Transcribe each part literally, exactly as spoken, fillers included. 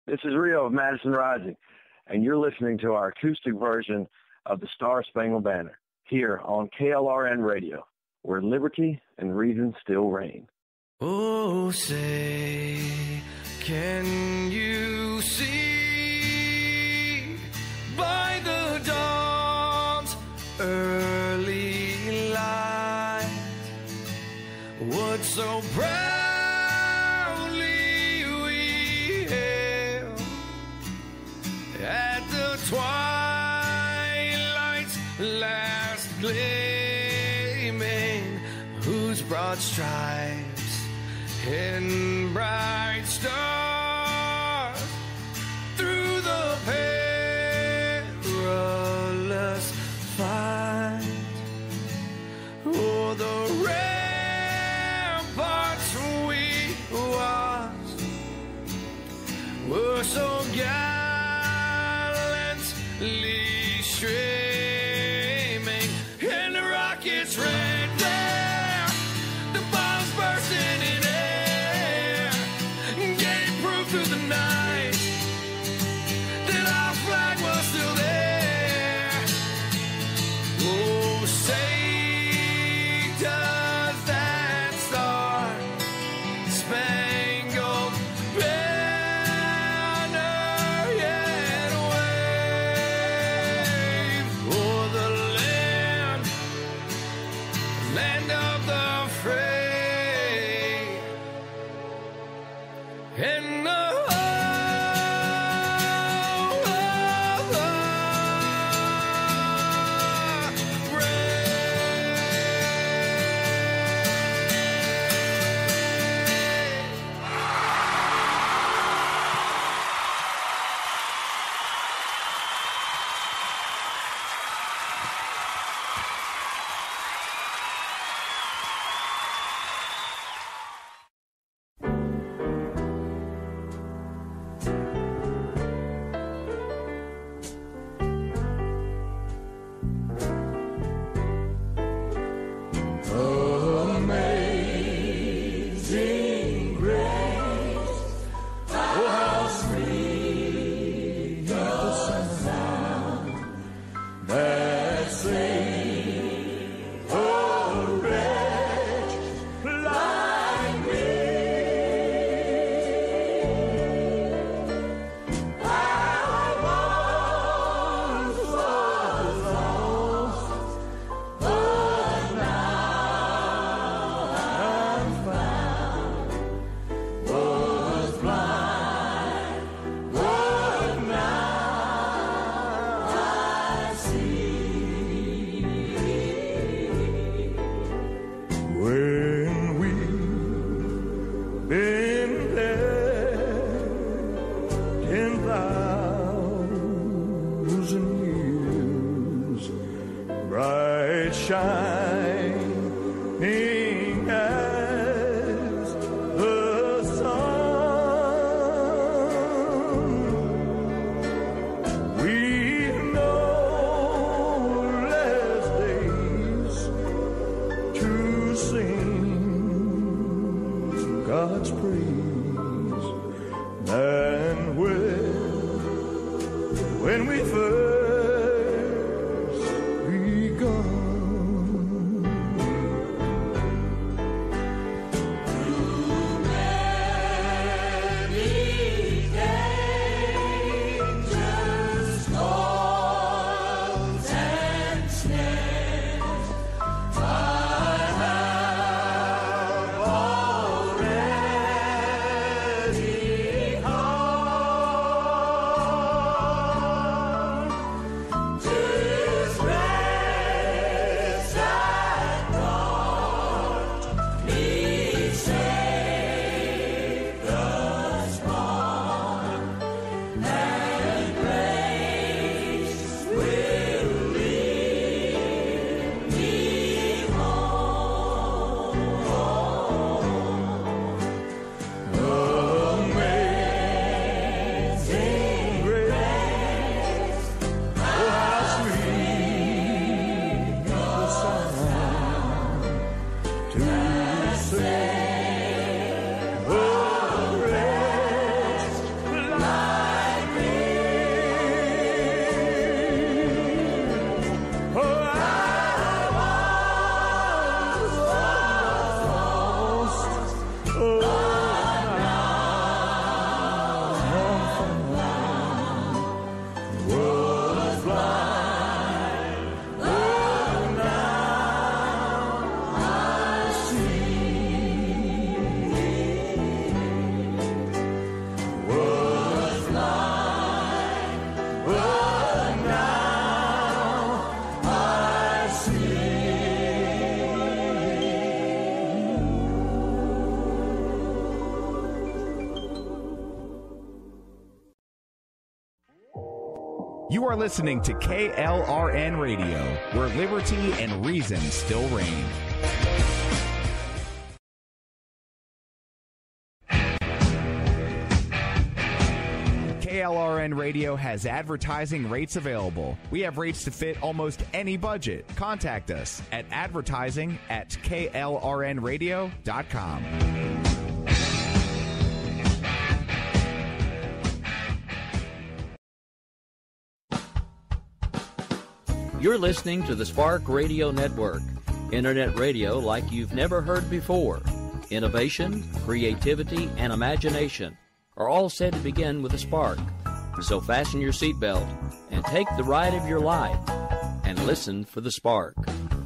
This is Rio of Madison Rising, and you're listening to our acoustic version of the Star Spangled Banner here on K L R N Radio, where liberty and reason still reign. Oh, say, can you see by the dawn's early light what so proudly we hailed at the twilight's last gleaming, whose broad stripes and bright stars through the perilous fight, o'er the ramparts we watched were so gallantly streaming, and the rockets ran down, the bombs bursting in air, gave proof through the night that our flag was still there. Oh, say does that star spangled banner yet wave o'er the land, land of the free, and the Amazing grace, oh how sweet the sound that saved a wretch like me. I once was lost, but now I'm found, was blind, but now I see. When we've been there ten thousand years, bright shining as the sun, we know less days to sing God's praise than when, when we first begun. Say, oh, rest, You are listening to K L R N Radio, where liberty and reason still reign. K L R N Radio has advertising rates available. We have rates to fit almost any budget. Contact us at advertising at K L R N radio dot com. You're listening to the Spark Radio Network, internet radio like you've never heard before. Innovation, creativity, and imagination are all said to begin with a spark. So fasten your seatbelt and take the ride of your life and listen for the spark.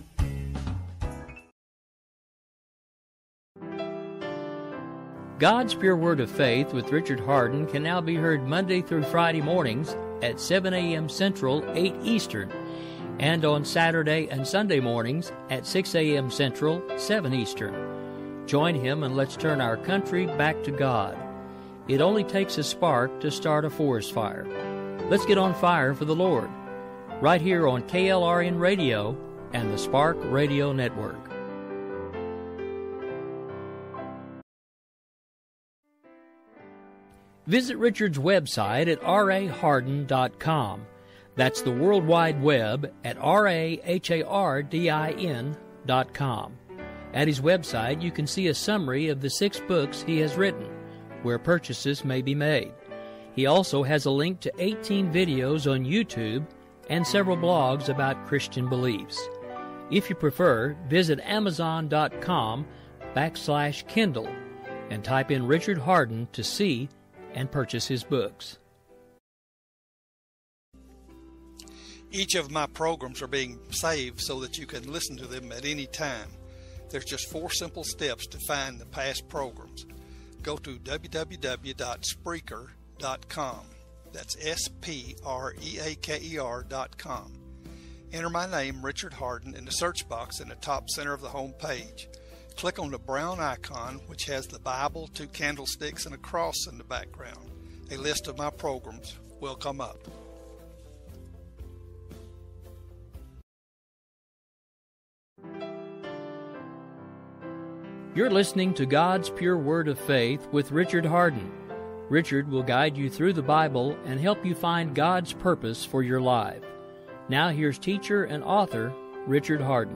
God's Pure Word of Faith with Richard Hardin can now be heard Monday through Friday mornings at seven a.m. Central, eight Eastern, and on Saturday and Sunday mornings at six a.m. Central, seven Eastern. Join him and let's turn our country back to God. It only takes a spark to start a forest fire. Let's get on fire for the Lord. Right here on K L R N Radio and the Spark Radio Network. Visit Richard's website at r a hardin dot com. That's the World Wide Web at r a hardin dot com. At his website, you can see a summary of the six books he has written, where purchases may be made. He also has a link to eighteen videos on YouTube and several blogs about Christian beliefs. If you prefer, visit amazon dot com backslash Kindle and type in Richard Hardin to see and purchase his books. Each of my programs are being saved so that you can listen to them at any time. There's just four simple steps to find the past programs. Go to w w w dot spreaker dot com. That's S P R E A K E R dot com. Enter my name, Richard Hardin, in the search box in the top center of the home page. Click on the brown icon, which has the Bible, two candlesticks, and a cross in the background. A list of my programs will come up. You're listening to God's Pure Word of Faith with Richard Hardin. Richard will guide you through the Bible and help you find God's purpose for your life. Now here's teacher and author Richard Hardin.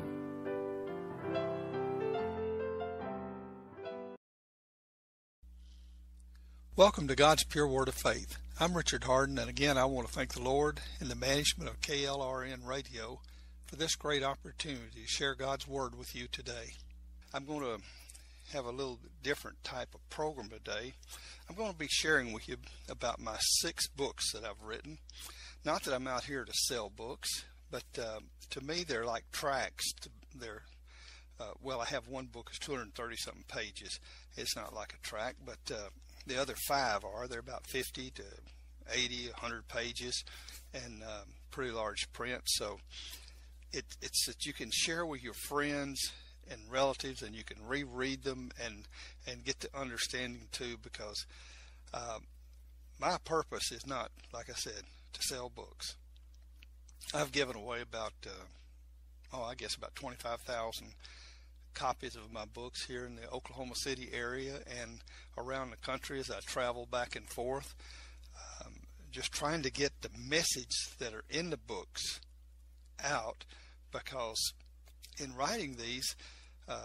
Welcome to God's Pure Word of Faith. I'm Richard Hardin, and again I want to thank the Lord and the management of K L R N Radio for this great opportunity to share God's Word with you today. I'm going to have a little different type of program today. I'm going to be sharing with you about my six books that I've written. Not that I'm out here to sell books, but uh, to me they're like tracts. They're uh, well, I have one book that's two hundred thirty something pages. It's not like a tract, but uh, the other five are. They're about fifty to eighty, one hundred pages, and um, pretty large print. So it, it's that you can share with your friends and relatives, and you can reread them and and get the understanding too, because uh, my purpose is not, like I said, to sell books. I've given away about uh, oh I guess about twenty-five thousand copies of my books here in the Oklahoma City area and around the country as I travel back and forth, um, just trying to get the message that are in the books out, because in writing these, uh,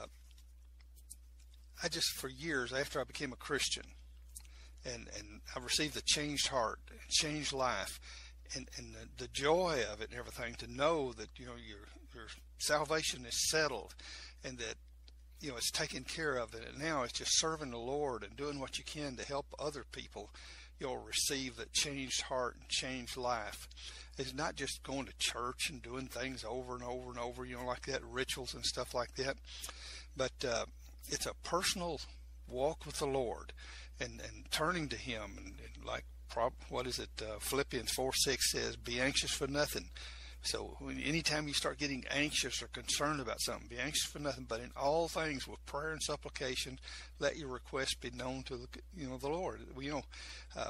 I just, for years after I became a Christian, and, and I received a changed heart, a changed life, and, and the, the joy of it and everything, to know that, you know, your, your salvation is settled and that, you know, it's taken care of, and now it's just serving the Lord and doing what you can to help other people, you know, receive that changed heart and changed life. It's not just going to church and doing things over and over and over, you know, like that, rituals and stuff like that. But uh, it's a personal walk with the Lord and, and turning to Him. And, and like, what is it, uh, Philippians four six says, be anxious for nothing. So when, anytime you start getting anxious or concerned about something, be anxious for nothing, but in all things with prayer and supplication, let your requests be known to the, you know, the Lord. You know, uh,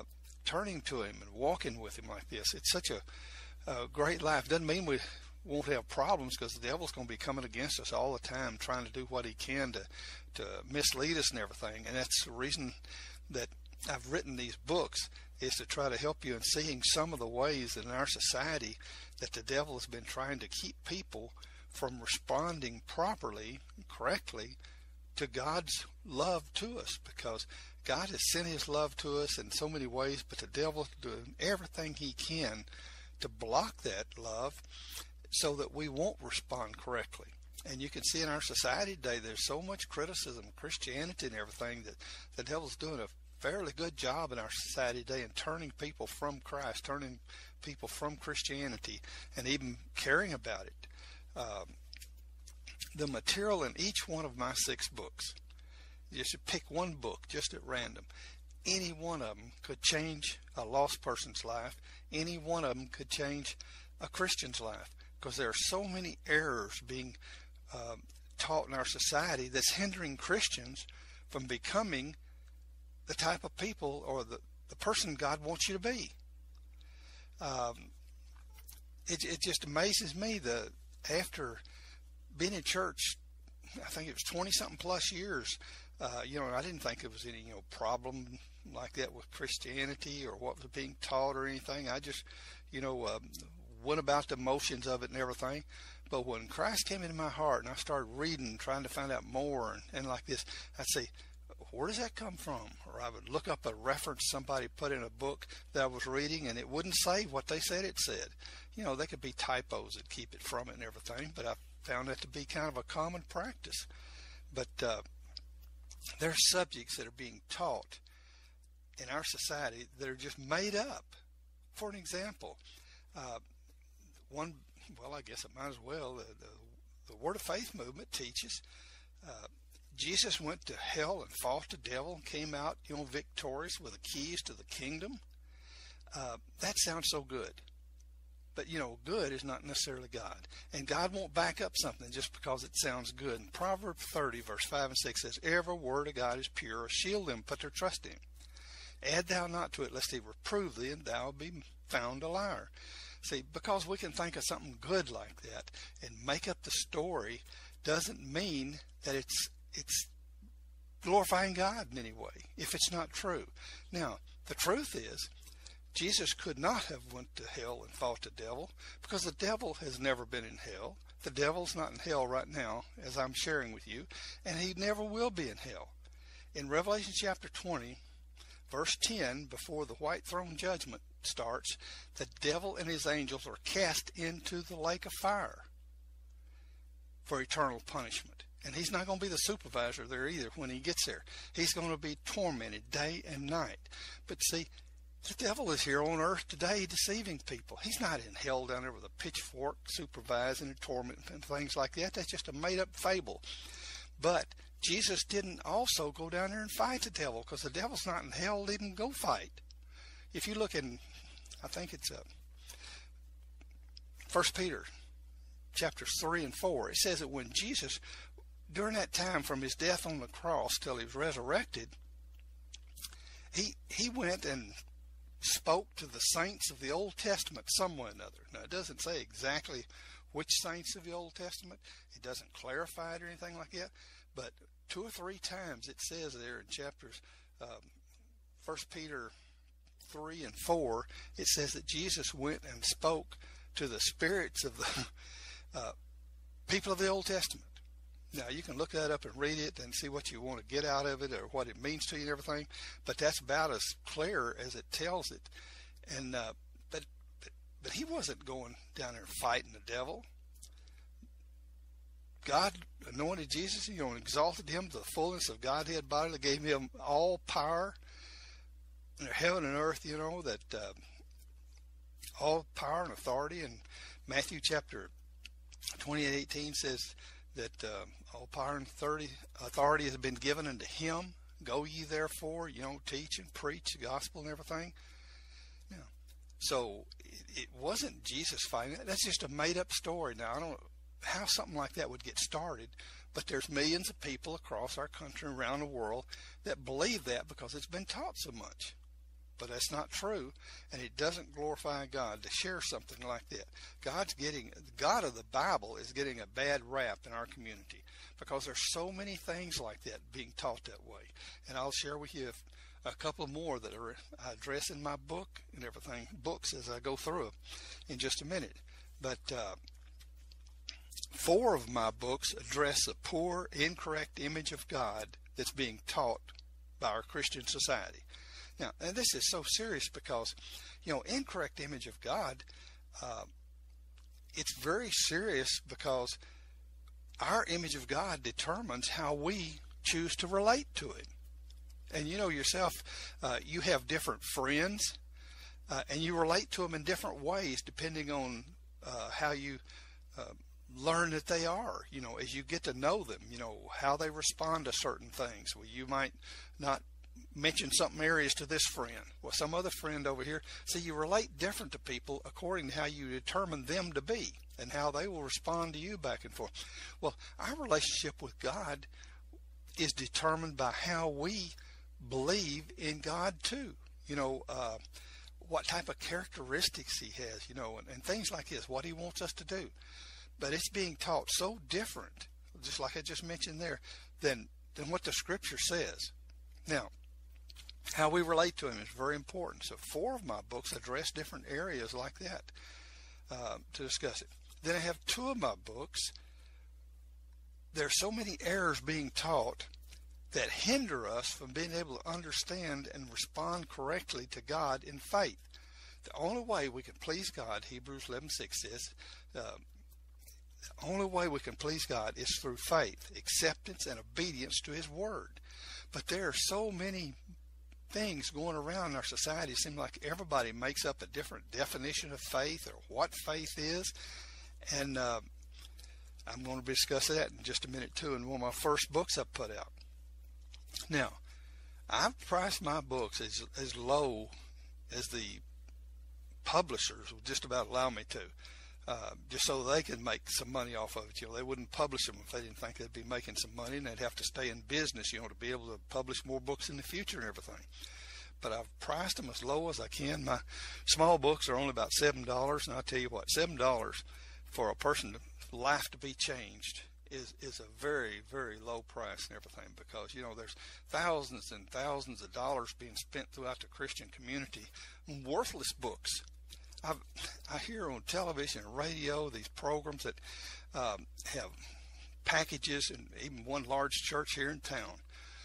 turning to him and walking with him like this. It's such a, a great life. Doesn't mean we won't have problems, because the devil's going to be coming against us all the time, trying to do what he can to, to mislead us and everything. And that's the reason that I've written these books, is to try to help you in seeing some of the ways that in our society that the devil has been trying to keep people from responding properly, correctly, to God's love to us, because God has sent his love to us in so many ways, but the devil's doing everything he can to block that love so that we won't respond correctly. And you can see in our society today, there's so much criticism of Christianity and everything, that the devil's doing a fairly good job in our society today in turning people from Christ, turning people from Christianity, and even caring about it. Um, the material in each one of my six books, you should pick one book just at random. Any one of them could change a lost person's life. Any one of them could change a Christian's life, because there are so many errors being uh, taught in our society that's hindering Christians from becoming the type of people or the, the person God wants you to be. Um, it, it just amazes me that after being in church, I think it was twenty-something plus years, uh, you know, I didn't think there was any, you know, problem like that with Christianity or what was being taught or anything. I just, you know, um, went about the motions of it and everything. But when Christ came into my heart and I started reading, trying to find out more and, and like this, I'd say, where does that come from? Or I would look up a reference somebody put in a book that I was reading, and it wouldn't say what they said it said. You know, they could be typos that keep it from it and everything, but I found that to be kind of a common practice. But uh, there are subjects that are being taught in our society that are just made up. For an example, uh, one, well, I guess it might as well, the, the, the Word of Faith movement teaches uh, Jesus went to hell and fought the devil and came out, you know, victorious with the keys to the kingdom. Uh, that sounds so good. But, you know, good is not necessarily God. And God won't back up something just because it sounds good. And Proverbs thirty, verse five and six says, every word of God is pure. Shield them, put their trust in him. Add thou not to it, lest he reprove thee, and thou be found a liar. See, because we can think of something good like that and make up the story doesn't mean that it's it's glorifying God in any way, if it's not true. Now, the truth is, Jesus could not have went to hell and fought the devil, because the devil has never been in hell. The devil's not in hell right now, as I'm sharing with you, and he never will be in hell. In Revelation chapter twenty, verse ten, before the white throne judgment starts, the devil and his angels are cast into the lake of fire for eternal punishment. And he's not going to be the supervisor there either when he gets there. He's going to be tormented day and night. But see, the devil is here on earth today deceiving people. He's not in hell down there with a pitchfork supervising and tormenting and things like that. That's just a made-up fable. But Jesus didn't also go down there and fight the devil, because the devil's not in hell to even go fight. If you look in, I think it's uh, First Peter chapters three and four, it says that when Jesus, during that time from his death on the cross till he was resurrected, he he went and spoke to the saints of the Old Testament some way or another. Now, it doesn't say exactly which saints of the Old Testament. It doesn't clarify it or anything like that. But two or three times it says there in chapters um, First Peter three and four, it says that Jesus went and spoke to the spirits of the uh, people of the Old Testament. Now, you can look that up and read it and see what you want to get out of it or what it means to you and everything, but that's about as clear as it tells it. And uh, but, but but he wasn't going down there fighting the devil. God anointed Jesus, you know, and exalted him to the fullness of Godhead bodily, gave him all power in heaven and earth, you know, that uh, all power and authority. And Matthew chapter twenty-eight eighteen says that uh, all power and authority has been given unto him. Go ye therefore, you know, teach and preach the gospel and everything. Yeah. So it, it wasn't Jesus fighting. That's just a made-up story. Now, I don't know how something like that would get started, but there's millions of people across our country and around the world that believe that because it's been taught so much. but that's not true, and it doesn't glorify God to share something like that. God's getting, the God of the Bible is getting a bad rap in our community because there's so many things like that being taught that way. And I'll share with you a couple more that are, I address in my book and everything, books as I go through them in just a minute. But uh, four of my books address a poor, incorrect image of God that's being taught by our Christian society. Now, and this is so serious because, you know, incorrect image of God, uh, it's very serious because our image of God determines how we choose to relate to it. And you know yourself, uh, you have different friends, uh, and you relate to them in different ways depending on uh, how you uh, learn that they are, you know, as you get to know them, you know, how they respond to certain things. Well, you might not mention something areas to this friend. Well, some other friend over here. See, you relate different to people according to how you determine them to be and how they will respond to you back and forth. Well, our relationship with God is determined by how we believe in God too. You know, uh, what type of characteristics he has, you know, and, and things like this, what he wants us to do. But it's being taught so different, just like I just mentioned there, than, than what the Scripture says. Now, how we relate to him is very important. So four of my books address different areas like that uh, to discuss it. Then I have two of my books. There are so many errors being taught that hinder us from being able to understand and respond correctly to God in faith. The only way we can please God, Hebrews eleven six says, uh, the only way we can please God is through faith, acceptance, and obedience to his word. But there are so many things going around in our society. It seems like everybody makes up a different definition of faith or what faith is. And uh, I'm going to discuss that in just a minute too in one of my first books I put out. Now, I've priced my books as, as low as the publishers will just about allow me to, uh, just so they can make some money off of it. You know, they wouldn't publish them if they didn't think they'd be making some money, and they'd have to stay in business, you know, to be able to publish more books in the future and everything. But I've priced them as low as I can. My small books are only about seven dollars, and I'll tell you what, seven dollars for a person's life to be changed is is a very, very low price and everything, because, you know, there's thousands and thousands of dollars being spent throughout the Christian community on worthless books. I've, I hear on television and radio these programs that um, have packages, and even one large church here in town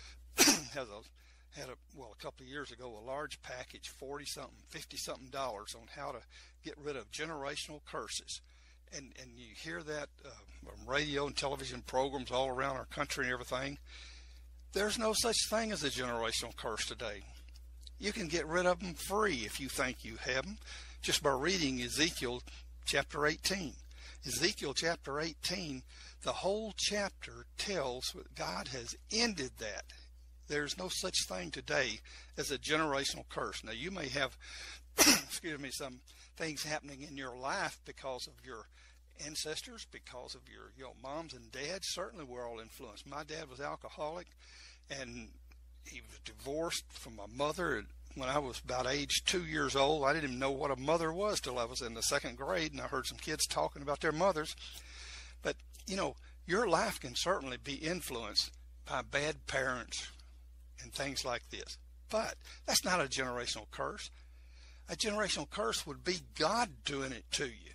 has a, had a, well, a couple of years ago, a large package, forty something, fifty something dollars on how to get rid of generational curses. And, and you hear that uh, on radio and television programs all around our country and everything. There's no such thing as a generational curse today. You can get rid of them free if you think you have them, just by reading Ezekiel chapter eighteen. Ezekiel chapter eighteen, the whole chapter tells that God has ended that. There's no such thing today as a generational curse. Now, you may have, excuse me, some things happening in your life because of your ancestors, because of your, you know, moms and dads. Certainly we're all influenced. My dad was alcoholic, and he was divorced from my mother when I was about age two years old. I didn't even know what a mother was till I was in the second grade, and I heard some kids talking about their mothers. But, you know, your life can certainly be influenced by bad parents and things like this. But that's not a generational curse. A generational curse would be God doing it to you.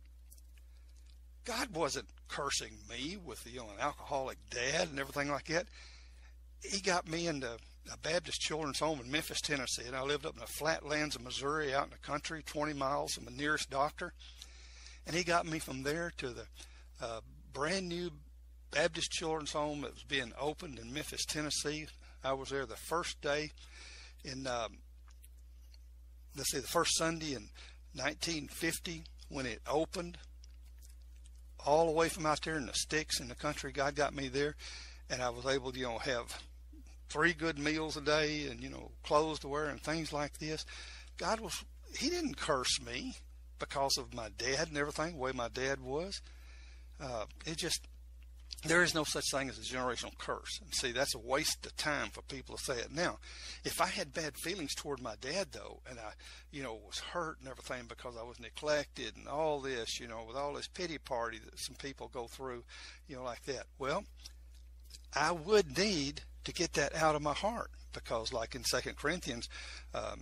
God wasn't cursing me with, you know, an alcoholic dad and everything like that. He got me into a Baptist children's home in Memphis, Tennessee, and I lived up in the flatlands of Missouri, out in the country, twenty miles from the nearest doctor. And he got me from there to the uh, brand new Baptist children's home that was being opened in Memphis, Tennessee. I was there the first day in, um, let's see, the first Sunday in nineteen fifty when it opened. All the way from out there in the sticks in the country, God got me there, and I was able to, you know, have three good meals a day and, you know, clothes to wear and things like this. God was, he didn't curse me because of my dad and everything, the way my dad was. Uh, it just, there is no such thing as a generational curse. And see, that's a waste of time for people to say it. Now, if I had bad feelings toward my dad, though, and I, you know, was hurt and everything because I was neglected and all this, you know, with all this pity party that some people go through, you know, like that, well, I would need to get that out of my heart, because like in Second Corinthians, um,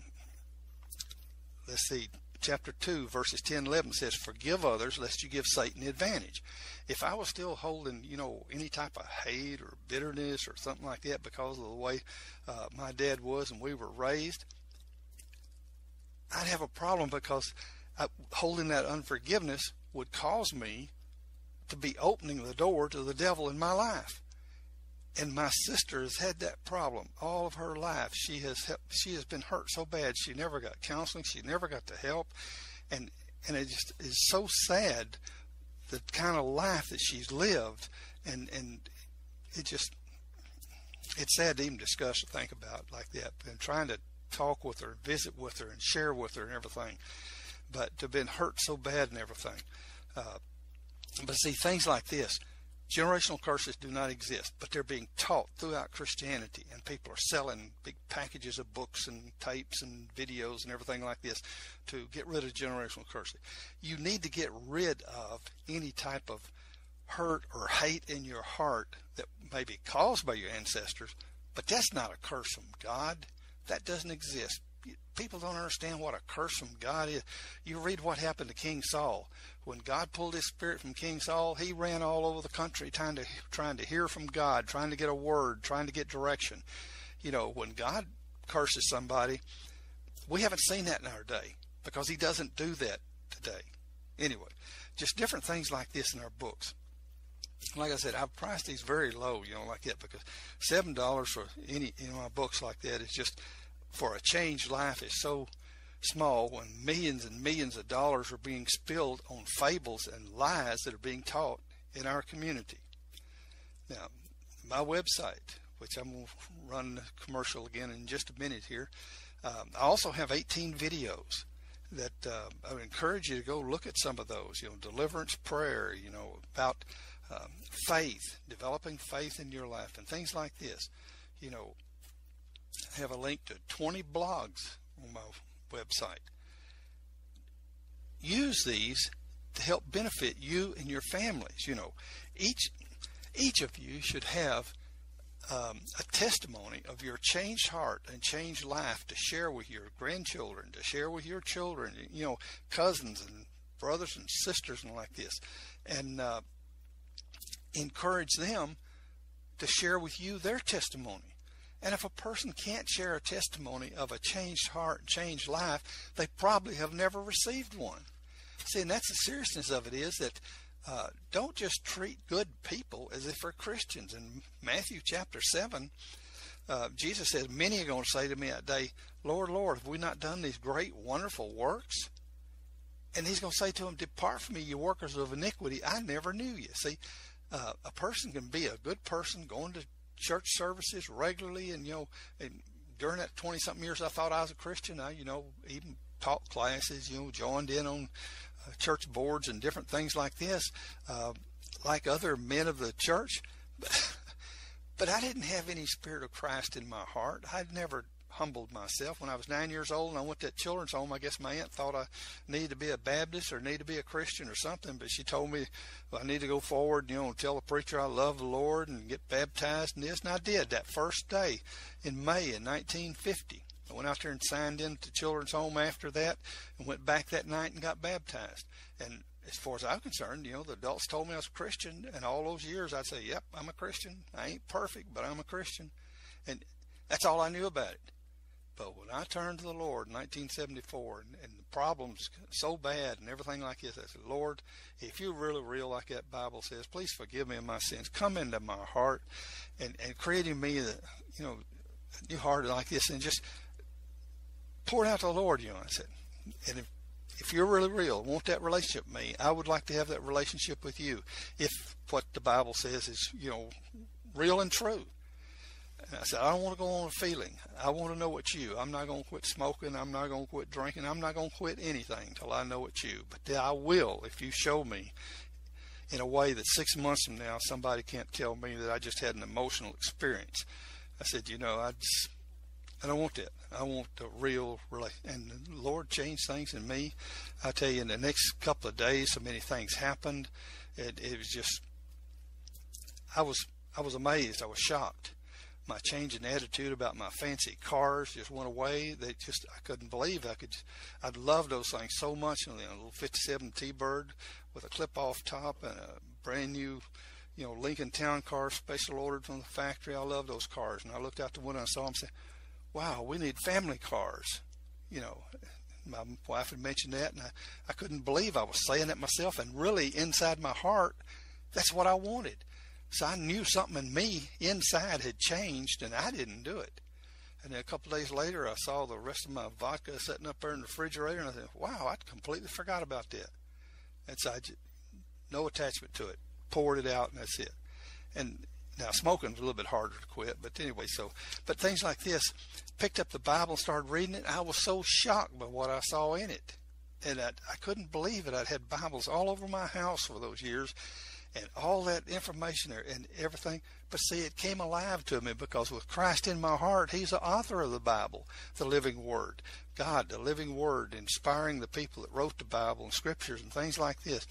let's see, chapter two, verses ten and eleven says, forgive others lest you give Satan the advantage. If I was still holding, you know, any type of hate or bitterness or something like that because of the way uh, my dad was and we were raised, I'd have a problem, because I, holding that unforgiveness would cause me to be opening the door to the devil in my life. And my sister has had that problem all of her life. She has helped, she has been hurt so bad. She never got counseling. She never got the help. And and it just is so sad, the kind of life that she's lived. And, and it just, it's sad to even discuss or think about like that. And trying to talk with her, visit with her, and share with her and everything. But to have been hurt so bad and everything. Uh, but see, things like this, generational curses do not exist, but they're being taught throughout Christianity, and people are selling big packages of books and tapes and videos and everything like this to get rid of generational curses. You need to get rid of any type of hurt or hate in your heart that may be caused by your ancestors, but that's not a curse from God. That doesn't exist. People don't understand what a curse from God is. You read what happened to King Saul. When God pulled his spirit from King Saul, he ran all over the country trying to trying to hear from God, trying to get a word, trying to get direction. You know, when God curses somebody, we haven't seen that in our day, because he doesn't do that today. Anyway, just different things like this in our books. Like I said, I've priced these very low, you know, like that, because seven dollars for any in my books like that is just, for a changed life, is so small when millions and millions of dollars are being spilled on fables and lies that are being taught in our community. Now, my website, which I'm going to run the commercial again in just a minute here, um, I also have eighteen videos that uh, I would encourage you to go look at some of those, you know, deliverance prayer, you know, about um, faith, developing faith in your life, and things like this. You know, I have a link to twenty blogs on my website. Use these to help benefit you and your families. You know, each each of you should have um, a testimony of your changed heart and changed life to share with your grandchildren, to share with your children, you know, cousins and brothers and sisters and like this, and uh, encourage them to share with you their testimony. And if a person can't share a testimony of a changed heart and changed life, they probably have never received one. See, and that's the seriousness of it, is that uh, don't just treat good people as if they're Christians. In Matthew chapter seven, uh, Jesus says, many are going to say to me that day, Lord, Lord, have we not done these great, wonderful works? And he's going to say to them, depart from me, you workers of iniquity, I never knew you. See, uh, a person can be a good person going to church services regularly, and you know, and during that twenty something years I thought I was a Christian, I you know even taught classes, you know, joined in on uh, church boards and different things like this, uh, like other men of the church, but, but I didn't have any Spirit of Christ in my heart. I'd never humbled myself. When I was nine years old and I went to that children's home, I guess my aunt thought I needed to be a Baptist or needed to be a Christian or something, but she told me, well, I need to go forward, you know, and tell the preacher I love the Lord and get baptized and this, and I did that first day in May in nineteen fifty. I went out there and signed into children's home after that and went back that night and got baptized. And as far as I'm concerned, you know, the adults told me I was a Christian, and all those years I'd say, yep, I'm a Christian. I ain't perfect, but I'm a Christian. And that's all I knew about it. But when I turned to the Lord in nineteen seventy-four, and, and the problems so bad and everything like this, I said, Lord, if you're really real like that Bible says, please forgive me of my sins. Come into my heart and, and create in me the, you know, a new heart like this, and just pour it out to the Lord, you know. I said, and if, if you're really real, want that relationship with me, I would like to have that relationship with you. If what the Bible says is, you know, real and true. And I said, I don't want to go on a feeling. I want to know it's you. I'm not going to quit smoking. I'm not going to quit drinking. I'm not going to quit anything till I know it's you. But I will if you show me in a way that six months from now somebody can't tell me that I just had an emotional experience. I said, you know, I just, I don't want that. I want the real, really. And the Lord changed things in me. I tell you, in the next couple of days, so many things happened. It, it was just, I was, I was amazed. I was shocked. My change in attitude about my fancy cars just went away. They just, I couldn't believe I could, I'd love those things so much. You know, a little fifty-seven T-Bird with a clip-off top and a brand new, you know, Lincoln Town car, special ordered from the factory. I love those cars. And I looked out the window and saw them and said, wow, we need family cars. You know, my wife had mentioned that, and I, I couldn't believe I was saying it myself. And really, inside my heart, that's what I wanted. So I knew something in me inside had changed, and I didn't do it. And then a couple of days later, I saw the rest of my vodka sitting up there in the refrigerator, and I said, wow, I completely forgot about that. And so I just, no attachment to it. Poured it out, and that's it. And now smoking was a little bit harder to quit, but anyway, so, but things like this, picked up the Bible, started reading it. I was so shocked by what I saw in it. And I, I couldn't believe it. I'd had Bibles all over my house for those years, and all that information there and everything. But see, it came alive to me because with Christ in my heart, he's the author of the Bible, the living word. God, the living word, inspiring the people that wrote the Bible and scriptures and things like this.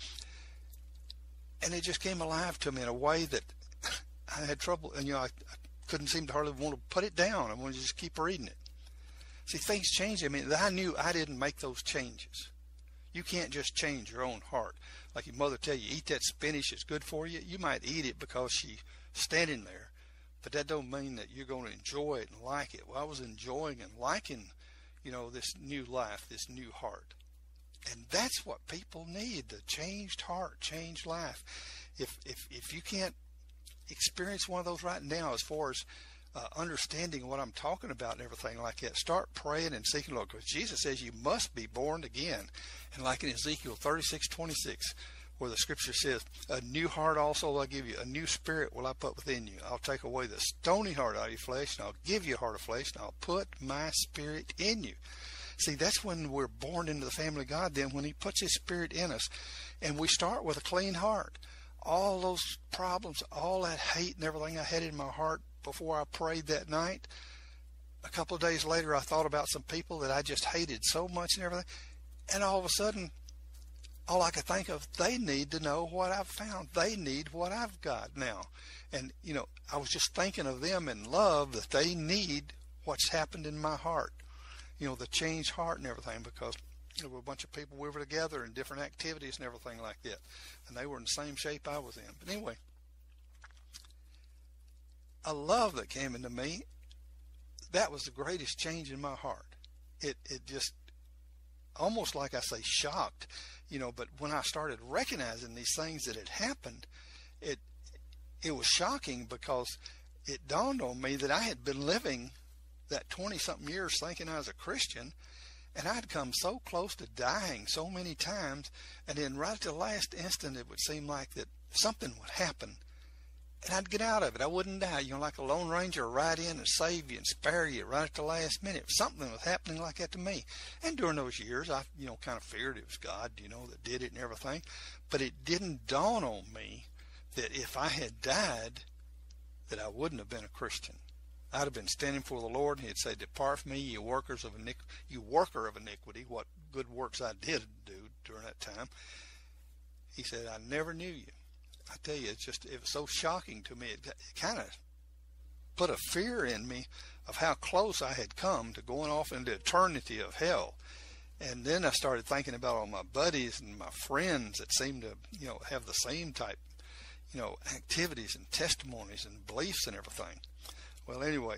And it just came alive to me in a way that I had trouble, and you know, I, I couldn't seem to hardly want to put it down. I wanted to just keep reading it. See, things changed. I mean, I knew I didn't make those changes. You can't just change your own heart. Like your mother tell you, eat that spinach, it's good for you. You might eat it because she's standing there, but that don't mean that you're going to enjoy it and like it. Well, I was enjoying and liking, you know, this new life, this new heart. And that's what people need, the changed heart, changed life. If, if, if you can't experience one of those right now as far as uh, understanding what I'm talking about and everything like that, start praying and seeking the Lord, because Jesus says you must be born again. And like in Ezekiel thirty-six twenty-six, where the scripture says, a new heart also will I give you, a new spirit will I put within you. I'll take away the stony heart out of your flesh, and I'll give you a heart of flesh, and I'll put my spirit in you. See, that's when we're born into the family of God, then, when he puts his spirit in us. And we start with a clean heart. All those problems, all that hate and everything I had in my heart before I prayed that night, a couple of days later I thought about some people that I just hated so much and everything, and all of a sudden, all I could think of, they need to know what I've found. They need what I've got now. And, you know, I was just thinking of them in love, that they need what's happened in my heart. You know, the changed heart and everything, because there were a bunch of people we were together in different activities and everything like that. And they were in the same shape I was in. But anyway, a love that came into me, that was the greatest change in my heart. It it just, almost like I say, shocked, you know, but when I started recognizing these things that had happened, it it was shocking, because it dawned on me that I had been living that twenty-something years thinking I was a Christian, and I'd come so close to dying so many times, and then right at the last instant it would seem like that something would happen, and I'd get out of it. I wouldn't die. You know, like a Lone Ranger, ride in and save you and spare you right at the last minute. Something was happening like that to me. And during those years, I, you know, kind of feared it was God, you know, that did it and everything. But it didn't dawn on me that if I had died, that I wouldn't have been a Christian. I'd have been standing before the Lord, and he'd say, depart from me, you workers of iniquity, you worker of iniquity, what good works I did do during that time. He said, I never knew you. I tell you, it's just, it was so shocking to me. It, it kind of put a fear in me of how close I had come to going off into eternity of hell. And then I started thinking about all my buddies and my friends that seemed to, you know, have the same type, you know, activities and testimonies and beliefs and everything. Well, anyway,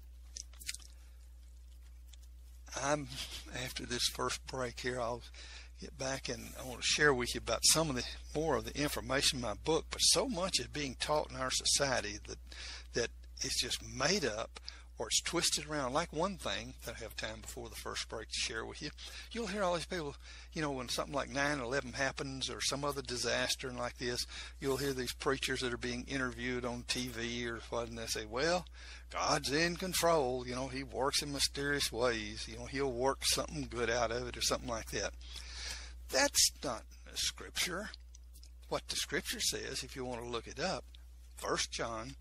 I'm, after this first break here, I'll get back and I want to share with you about some of the more of the information in my book. But so much is being taught in our society that that it's just made up, or it's twisted around. Like one thing that I have time before the first break to share with you, you'll hear all these people, you know, when something like nine eleven happens or some other disaster and like this, you'll hear these preachers that are being interviewed on T V or what, and they say, well, God's in control, you know, he works in mysterious ways, you know, he'll work something good out of it or something like that. That's not the scripture. what the Scripture says, if you want to look it up. First John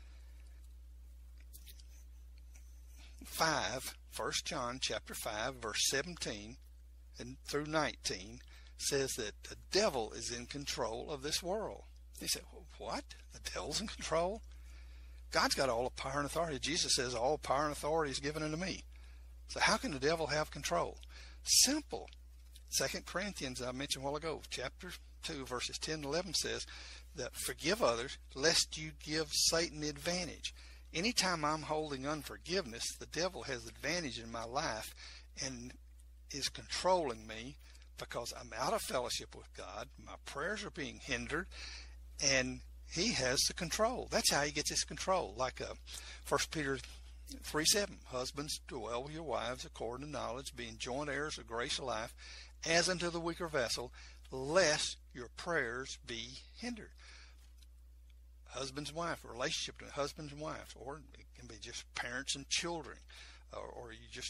five, First John chapter five, verse seventeen and through nineteen says that the devil is in control of this world. He said, what? The devil's in control? God's got all the power and authority. Jesus says, all power and authority is given unto me. So how can the devil have control? Simple. Second Corinthians, I mentioned a while ago, chapter two, verses ten and eleven says that forgive others lest you give Satan the advantage. Anytime I'm holding unforgiveness, the devil has advantage in my life and is controlling me because I'm out of fellowship with God. My prayers are being hindered, and he has the control. That's how he gets his control. Like uh, First Peter three seven, husbands, dwell with your wives according to knowledge, being joint heirs of grace of life, as unto the weaker vessel, lest your prayers be hindered. Husband's wife, a relationship between husbands and wives, or it can be just parents and children, or, or you just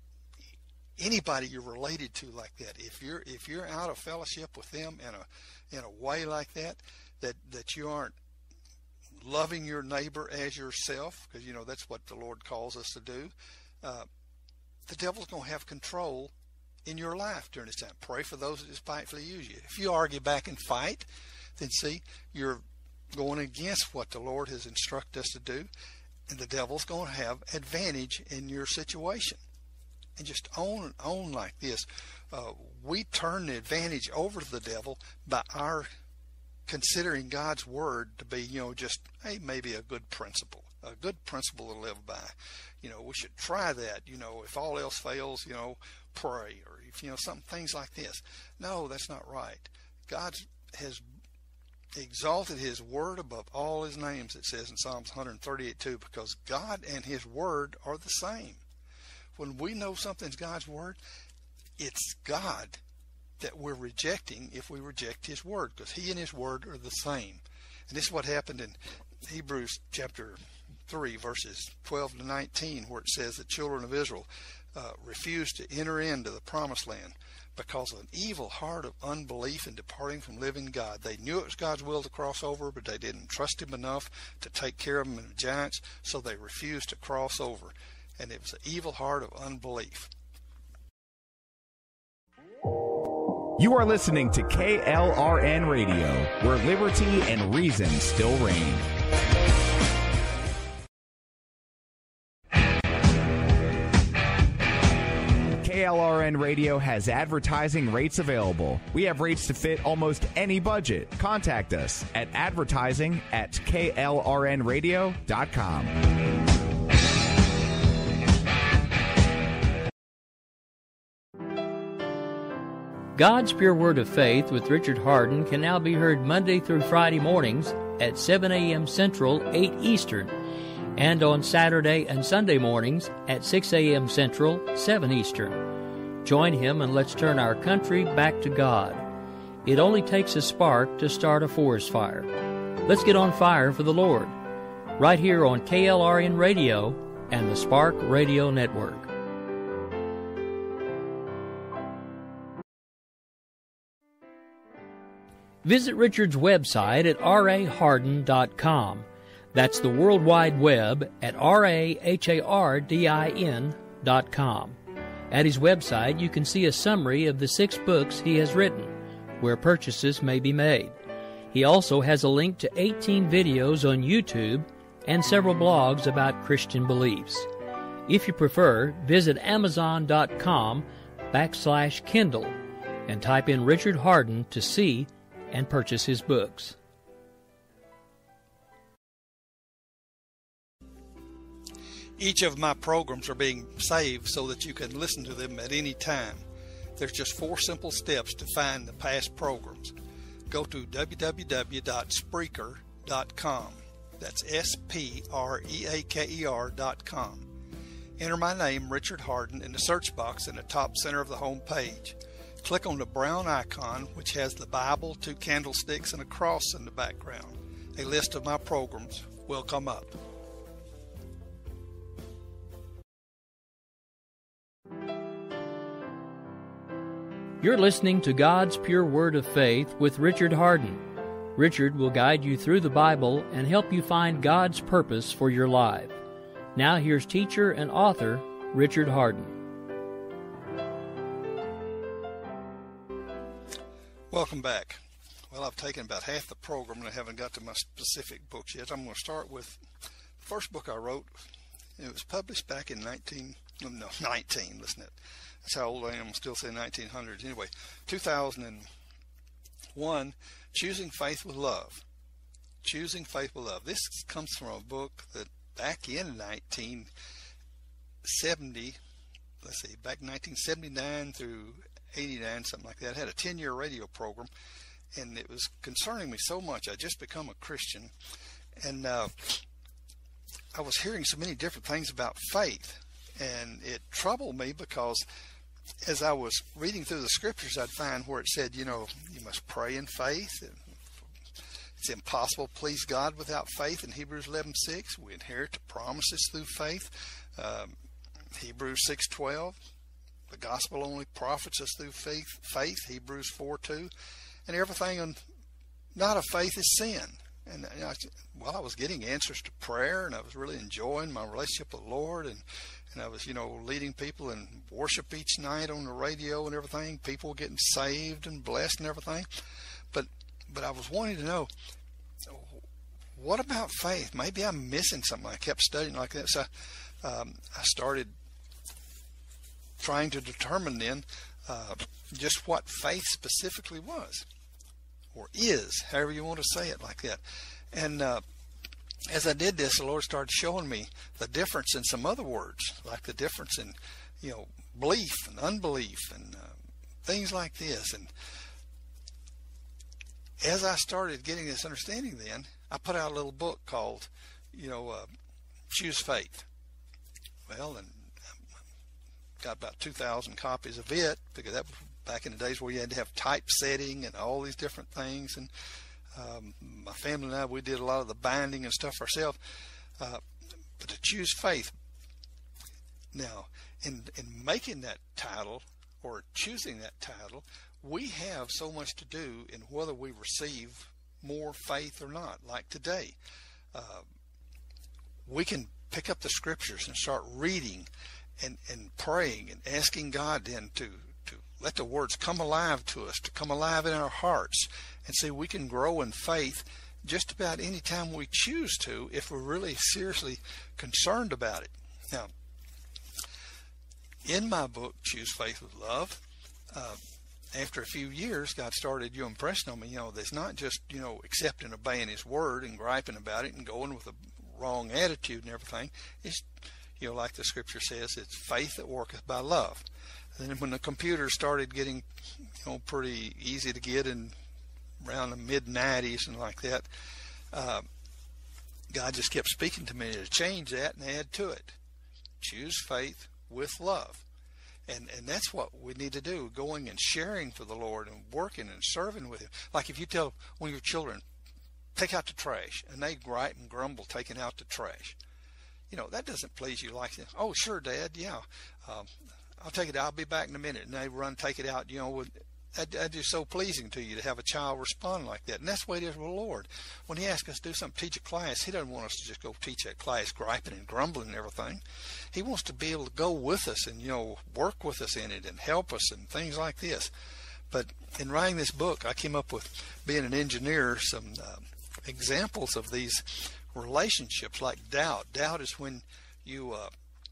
anybody you're related to like that. If you're if you're out of fellowship with them in a in a way like that, that that you aren't loving your neighbor as yourself, because you know that's what the Lord calls us to do, uh, the devil's going to have control in your life during this time. Pray for those that despitefully use you. If you argue back and fight, then see, you're going against what the Lord has instructed us to do, and the devil's going to have advantage in your situation. And just own own like this, uh, we turn the advantage over to the devil by our considering God's word to be, you know, just, hey, maybe a good principle, a good principle to live by. You know, we should try that. You know, if all else fails, you know, pray, or if, you know, some things like this. No, that's not right. God has exalted his word above all his names, it says in Psalms one thirty-eight two, because God and his word are the same. When we know something's God's word, it's God that we're rejecting if we reject his word, because he and his word are the same. And this is what happened in Hebrews chapter three, verses twelve to nineteen, where it says the children of Israel uh, refused to enter into the promised land because of an evil heart of unbelief and departing from living God. They knew it was God's will to cross over, but they didn't trust him enough to take care of them and the giants, so they refused to cross over. And it was an evil heart of unbelief. You are listening to K L R N Radio, where liberty and reason still reign. K L R N Radio has advertising rates available. We have rates to fit almost any budget. Contact us at advertising at K L R N radio dot com. God's Pure Word of Faith with Richard Hardin can now be heard Monday through Friday mornings at seven a.m. Central, eight Eastern, and on Saturday and Sunday mornings at six a.m. Central, seven Eastern. Join him and let's turn our country back to God. It only takes a spark to start a forest fire. Let's get on fire for the Lord. Right here on K L R N Radio and the Spark Radio Network. Visit Richard's website at r a hardin dot com. That's the World Wide Web at r a hardin dot com. At his website, you can see a summary of the six books he has written, where purchases may be made. He also has a link to eighteen videos on YouTube and several blogs about Christian beliefs. If you prefer, visit amazon dot com backslash Kindle and type in Richard Hardin to see and purchase his books. Each of my programs are being saved so that you can listen to them at any time. There's just four simple steps to find the past programs. Go to w w w dot spreaker dot com. That's S P R E A K E R dot com. Enter my name, Richard Hardin, in the search box in the top center of the home page. Click on the brown icon, which has the Bible, two candlesticks, and a cross in the background. A list of my programs will come up. You're listening to God's Pure Word of Faith with Richard Hardin. Richard will guide you through the Bible and help you find God's purpose for your life. Now here's teacher and author Richard Hardin. Welcome back. Well, I've taken about half the program and I haven't got to my specific books yet. I'm going to start with the first book I wrote. It was published back in nineteen, no, nineteen, listen to that. That's how old I am. I'm still saying nineteen hundreds. Anyway, two thousand one, Choosing Faith with Love. Choosing Faith with Love. This comes from a book that back in nineteen seventy, let's see, back in nineteen seventy-nine through eighty-nine, something like that. I had a ten-year radio program, and it was concerning me so much. I just become a Christian, and uh, I was hearing so many different things about faith, and it troubled me because as I was reading through the scriptures, I'd find where it said, you know, you must pray in faith. It's impossible to please God without faith in Hebrews eleven six. We inherit the promises through faith. Um, Hebrews six twelve. The gospel only profits us through faith. Faith, Hebrews four two. And everything on, not of faith is sin. And you know, well, I was getting answers to prayer, and I was really enjoying my relationship with the Lord, and and I was, you know, leading people in worship each night on the radio and everything. People were getting saved and blessed and everything. But but I was wanting to know, what about faith? Maybe I'm missing something. I kept studying like that. So um, I started trying to determine then uh, just what faith specifically was, or is, however you want to say it like that. And uh, as I did this, the Lord started showing me the difference in some other words, like the difference in, you know, belief and unbelief and uh, things like this. And as I started getting this understanding then, I put out a little book called, you know, uh, Choose Faith. Well, and got about two thousand copies of it, because that was back in the days where you had to have typesetting and all these different things. And um, my family and I, we did a lot of the binding and stuff ourselves. Uh, but to Choose Faith, now, in, in making that title or choosing that title, we have so much to do in whether we receive more faith or not. Like today, uh, we can pick up the scriptures and start reading and, and praying and asking God then to, to let the words come alive to us, to come alive in our hearts. And see, we can grow in faith just about any time we choose to, if we're really seriously concerned about it. Now, in my book, Choose Faith with Love, uh, after a few years, God started, you know, impressing on me, you know, there's not just, you know, accepting, obeying His word and griping about it and going with a wrong attitude and everything. It's, you know, like the scripture says, it's faith that worketh by love. And then when the computers started getting, you know, pretty easy to get in around the mid nineties and like that, uh, God just kept speaking to me to change that and add to it. Choose faith with love. And and that's what we need to do, going and sharing for the Lord and working and serving with Him. Like if you tell one of your children, take out the trash, and they gripe and grumble taking out the trash. You know, that doesn't please you like that. Oh, sure, Dad, yeah. Um, I'll take it out. I'll be back in a minute. And they run, take it out, you know, with, that, that is so pleasing to you to have a child respond like that. And that's the way it is with the Lord. When He asks us to do something, teach a class, He doesn't want us to just go teach that class griping and grumbling and everything. He wants to be able to go with us and, you know, work with us in it and help us and things like this. But in writing this book, I came up with, being an engineer, some uh, examples of these relationships, like doubt. Doubt is when you uh,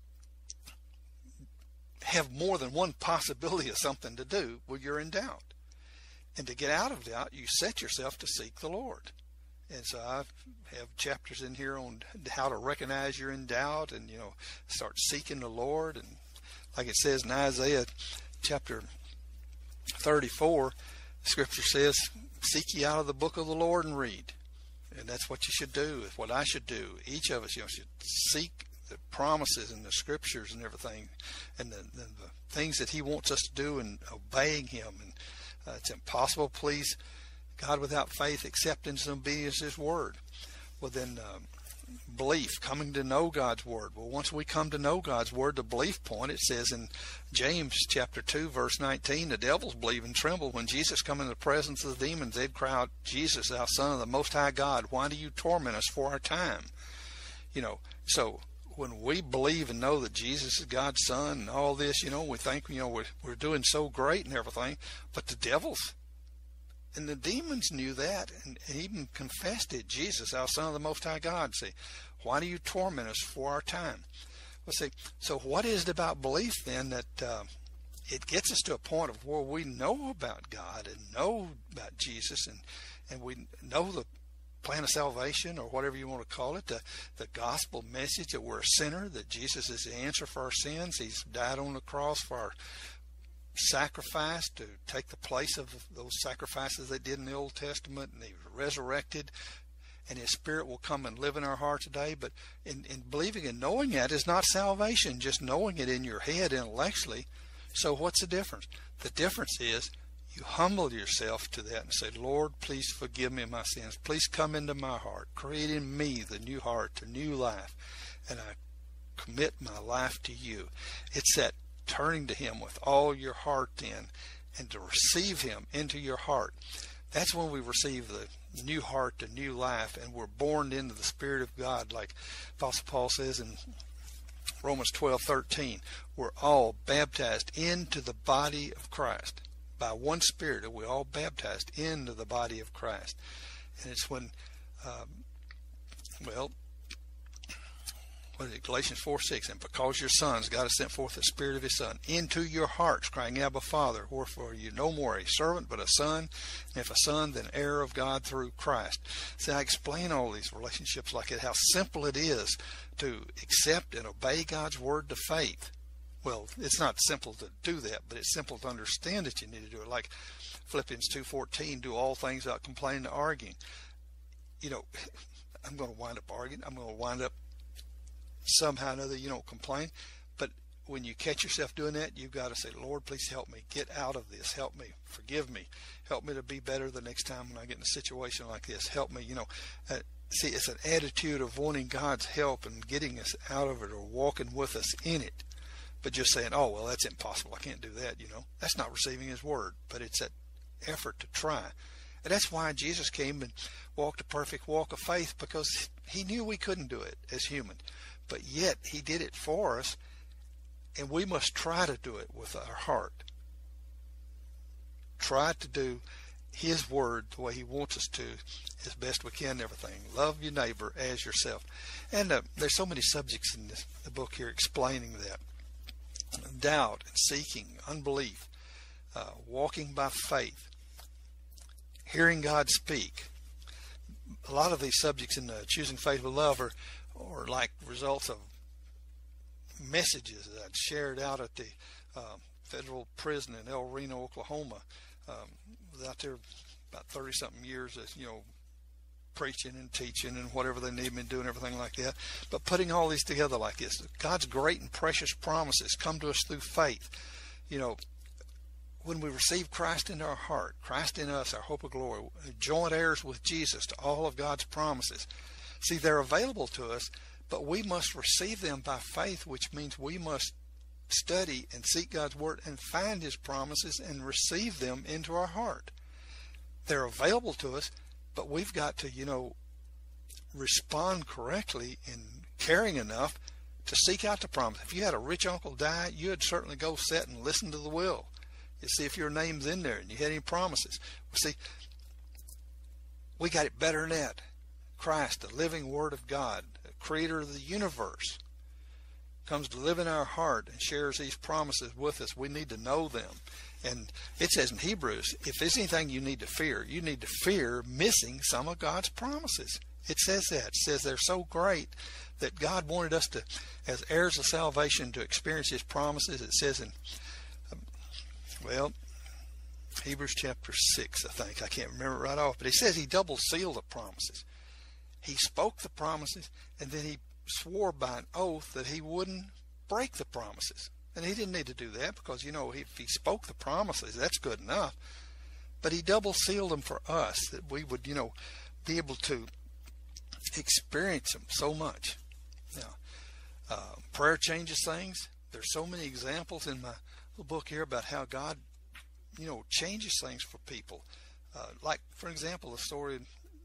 have more than one possibility of something to do when you're in doubt. And to get out of doubt, you set yourself to seek the Lord. And so I have chapters in here on how to recognize you're in doubt and, you know, start seeking the Lord. And like it says in Isaiah chapter thirty-four, the scripture says, seek ye out of the book of the Lord and read. And that's what you should do. It's what I should do. Each of us, you know, should seek the promises and the scriptures and everything, and the, the, the things that He wants us to do, and obeying Him. And uh, it's impossible to please God without faith, acceptance, and obedience to His word. Well, then um, belief, coming to know God's Word. Well, once we come to know God's Word, the belief point, it says in James chapter two, verse nineteen, the devils believe and tremble. When Jesus come in the presence of the demons, they'd cry out, Jesus, thou Son of the Most High God, why do you torment us for our time? You know, so when we believe and know that Jesus is God's Son and all this, you know, we think, you know, we're, we're doing so great and everything, but the devils and the demons knew that and even confessed it. Jesus, our Son of the Most High God. See, why do you torment us for our time? Well, see, so what is it about belief then that uh, it gets us to a point of where we know about God and know about Jesus, and, and we know the plan of salvation, or whatever you want to call it, the, the gospel message that we're a sinner, that Jesus is the answer for our sins. He's died on the cross for our sacrifice to take the place of those sacrifices they did in the Old Testament, and he was resurrected, and his Spirit will come and live in our heart today. But in, in believing and knowing that is not salvation, just knowing it in your head intellectually. So what's the difference? The difference is you humble yourself to that and say, Lord, please forgive me my sins. Please come into my heart. Create in me the new heart, the new life. And I commit my life to you. It's that turning to him with all your heart then, and to receive him into your heart. That's when we receive the new heart, the new life, and we're born into the Spirit of God. Like Apostle Paul says in Romans twelve thirteen, we're all baptized into the body of Christ. By one Spirit, we're all baptized into the body of Christ. And it's when, um, well, what is it? Galatians four six, and because your sons, God has sent forth the Spirit of his Son into your hearts, crying, Abba, Father, wherefore you no more a servant, but a son, and if a son, then heir of God through Christ. See, I explain all these relationships like it, how simple it is to accept and obey God's word to faith. Well, it's not simple to do that, but it's simple to understand that you need to do it. Like Philippians two fourteen, do all things without complaining or arguing. You know, I'm going to wind up arguing. I'm going to wind up somehow or another, you don't complain. But when you catch yourself doing that, you've got to say, Lord, please help me get out of this. Help me. Forgive me. Help me to be better the next time when I get in a situation like this. Help me, you know. Uh, see, it's an attitude of wanting God's help and getting us out of it, or walking with us in it. But just saying, oh, well, that's impossible. I can't do that, you know. That's not receiving his word, but it's that effort to try. And that's why Jesus came and walked a perfect walk of faith, because he knew we couldn't do it as human. But yet he did it for us, and we must try to do it with our heart. Try to do his word the way he wants us to, as best we can and everything. Love your neighbor as yourself. And uh, there's so many subjects in this, the book here explaining that. Doubt and seeking, unbelief, uh, walking by faith, hearing God speak. A lot of these subjects in the Choosing Faith with Love are, are like results of messages that I'd shared out at the uh, federal prison in El Reno, Oklahoma. Um, I was out there about thirty something years, as you know, preaching and teaching and whatever they need me to do and everything like that. But putting all these together like this, God's great and precious promises come to us through faith. You know, when we receive Christ into our heart, Christ in us, our hope of glory, joint heirs with Jesus to all of God's promises. See, they're available to us, but we must receive them by faith, which means we must study and seek God's word and find his promises and receive them into our heart. They're available to us, but we've got to, you know, respond correctly and caring enough to seek out the promise. If you had a rich uncle die, you'd certainly go sit and listen to the will. You see if your name's in there and you had any promises. Well, see, we got it better than that. Christ, the living Word of God, the creator of the universe, comes to live in our heart and shares these promises with us. We need to know them. And it says in Hebrews, if there's anything you need to fear, you need to fear missing some of God's promises. It says that. It says they're so great that God wanted us to, as heirs of salvation, to experience his promises. It says in, um, well, Hebrews chapter six, I think. I can't remember right off. But he says he double sealed the promises. He spoke the promises, and then he swore by an oath that he wouldn't break the promises. And he didn't need to do that because, you know, if he spoke the promises, that's good enough. But he double sealed them for us, that we would, you know, be able to experience them so much. Now, uh, prayer changes things. There's so many examples in my little book here about how God, you know, changes things for people. Uh, like, for example, the story of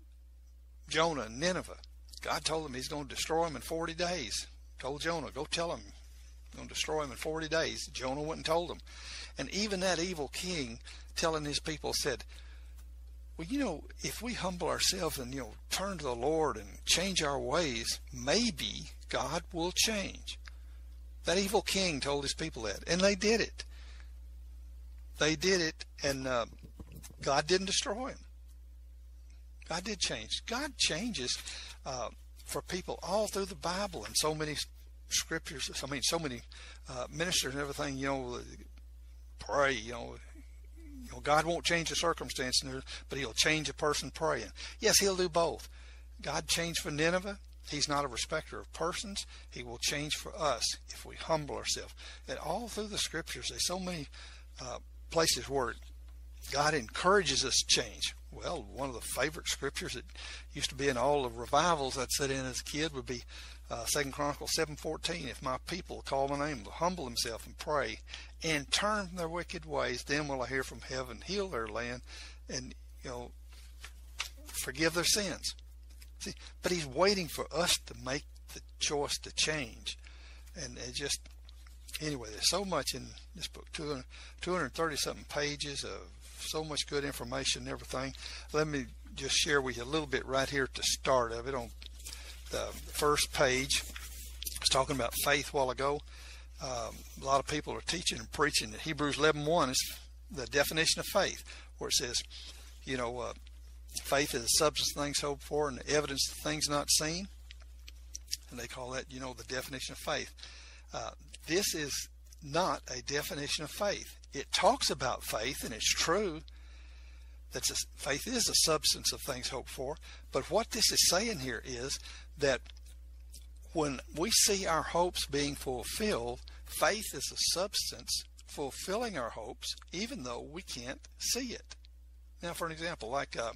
Jonah and Nineveh. God told him he's going to destroy him in forty days. Told Jonah, go tell him he's going to destroy him in forty days. Jonah went and told him. And even that evil king telling his people said, well, you know, if we humble ourselves and, you know, turn to the Lord and change our ways, maybe God will change. That evil king told his people that, and they did it. They did it, and uh, God didn't destroy him. God did change. God changes uh, for people all through the Bible, and so many scriptures. I mean, so many uh, ministers and everything. You know, pray. You know, you know, God won't change the circumstance, but He'll change a person praying. Yes, He'll do both. God changed for Nineveh. He's not a respecter of persons. He will change for us if we humble ourselves. And all through the scriptures, there's so many uh, places where God encourages us to change. Well, one of the favorite scriptures that used to be in all the revivals I'd sit in as a kid would be uh, Second Chronicles seven fourteen. If my people call my name, will humble themselves and pray and turn from their wicked ways, then will I hear from heaven, heal their land, and, you know, forgive their sins. See, but He's waiting for us to make the choice to change. And it just, anyway, there's so much in this book, two hundred thirty something pages of so much good information and everything. Let me just share with you a little bit right here at the start of it. On the first page, I was talking about faith a while ago. Um, a lot of people are teaching and preaching that Hebrews eleven one is the definition of faith, where it says, you know, uh, faith is the substance of things hoped for and the evidence of things not seen. And they call that, you know, the definition of faith. Uh, this is not a definition of faith. It talks about faith, and it's true that faith is a substance of things hoped for. But what this is saying here is that when we see our hopes being fulfilled, faith is a substance fulfilling our hopes, even though we can't see it. Now, for an example, like uh,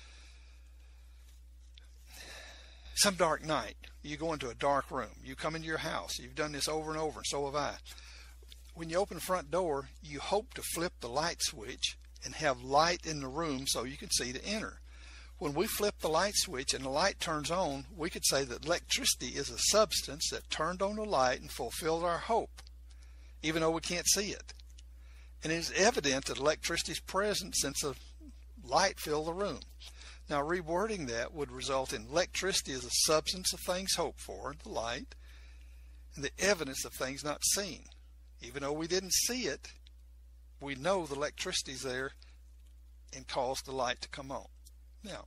some dark night, you go into a dark room, you come into your house, you've done this over and over, and so have I. When you open the front door, you hope to flip the light switch and have light in the room so you can see to enter. When we flip the light switch and the light turns on, we could say that electricity is a substance that turned on the light and fulfilled our hope, even though we can't see it. And it is evident that electricity is present since the light filled the room. Now, rewording that would result in electricity as a substance of things hoped for, the light, and the evidence of things not seen. Even though we didn't see it, we know the electricity is there and caused the light to come on. Now,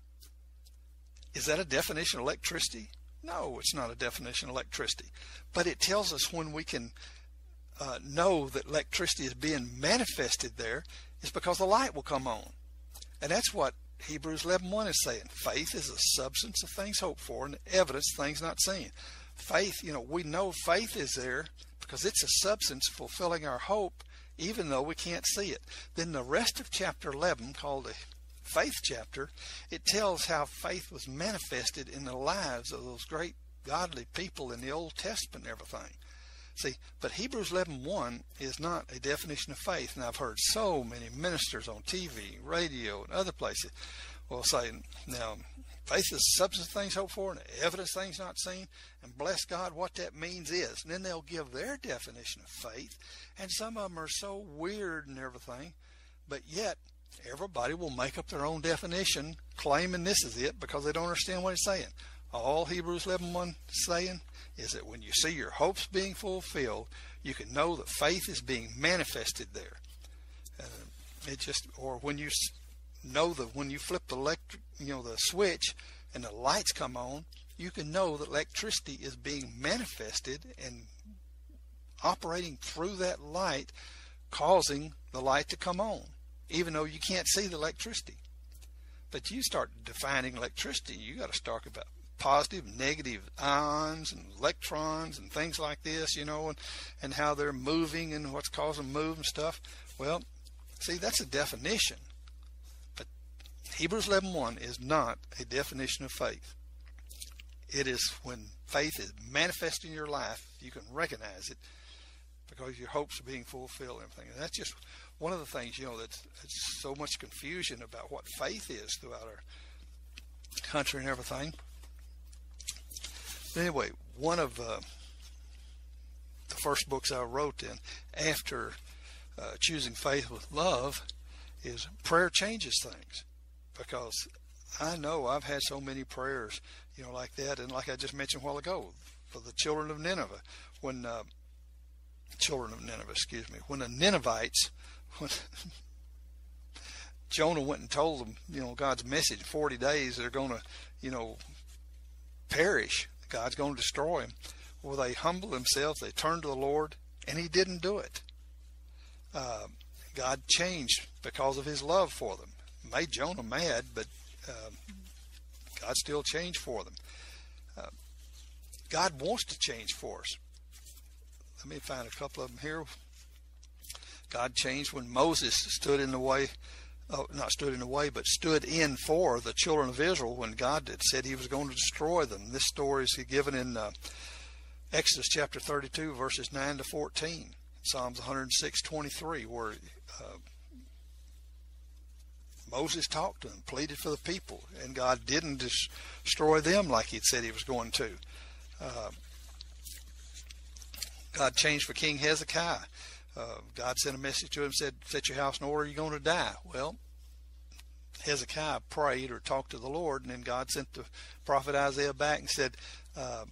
is that a definition of electricity? No, it's not a definition of electricity. But it tells us when we can uh, know that electricity is being manifested there is because the light will come on. And that's what Hebrews eleven one is saying. Faith is a substance of things hoped for and the evidence of things not seen. Faith, you know, we know faith is there because it's a substance fulfilling our hope, even though we can't see it. Then the rest of chapter eleven, called the faith chapter, it tells how faith was manifested in the lives of those great godly people in the Old Testament and everything. See, but Hebrews eleven one is not a definition of faith. And I've heard so many ministers on T V, radio, and other places will say, now, faith is the substance of things hoped for and the evidence of things not seen. And bless God, what that means is. And then they'll give their definition of faith. And some of them are so weird and everything. But yet, everybody will make up their own definition, claiming this is it because they don't understand what it's saying. All Hebrews eleven one is saying is that when you see your hopes being fulfilled, you can know that faith is being manifested there. Uh, it just, or when you know that when you flip the electric, you know, the switch and the lights come on, you can know that electricity is being manifested and operating through that light, causing the light to come on, even though you can't see the electricity. But you start defining electricity, you got to start about positive, negative ions and electrons and things like this, you know, and, and how they're moving and what's causing them to move and stuff. Well, see, that's a definition. But Hebrews eleven one is not a definition of faith. It is when faith is manifest in your life, you can recognize it because your hopes are being fulfilled and everything. And that's just one of the things, you know, that's, that's so much confusion about what faith is throughout our country and everything. But anyway, one of uh, the first books I wrote in after uh, choosing faith with love is Prayer Changes Things, because I know I've had so many prayers, you know, like that. And like I just mentioned a while ago, for the children of Nineveh, when uh, children of Nineveh, excuse me, when the Ninevites, when Jonah went and told them, you know, God's message, forty days they're going to, you know, perish. God's going to destroy them. Well, they humbled themselves. They turned to the Lord, and he didn't do it. Uh, God changed because of his love for them. Made Jonah mad, but uh, God still changed for them. Uh, God wants to change for us. Let me find a couple of them here. God changed when Moses stood in the way, uh, not stood in the way, but stood in for the children of Israel when God had said he was going to destroy them. This story is given in uh, Exodus chapter thirty-two, verses nine to fourteen. Psalms one oh six, twenty-three, where uh, Moses talked to them, pleaded for the people, and God didn't destroy them like he'd said he was going to. Uh, God changed for King Hezekiah. Uh, God sent a message to him, said, set your house in order, you're going to die. Well, Hezekiah prayed or talked to the Lord, and then God sent the prophet Isaiah back and said, uh,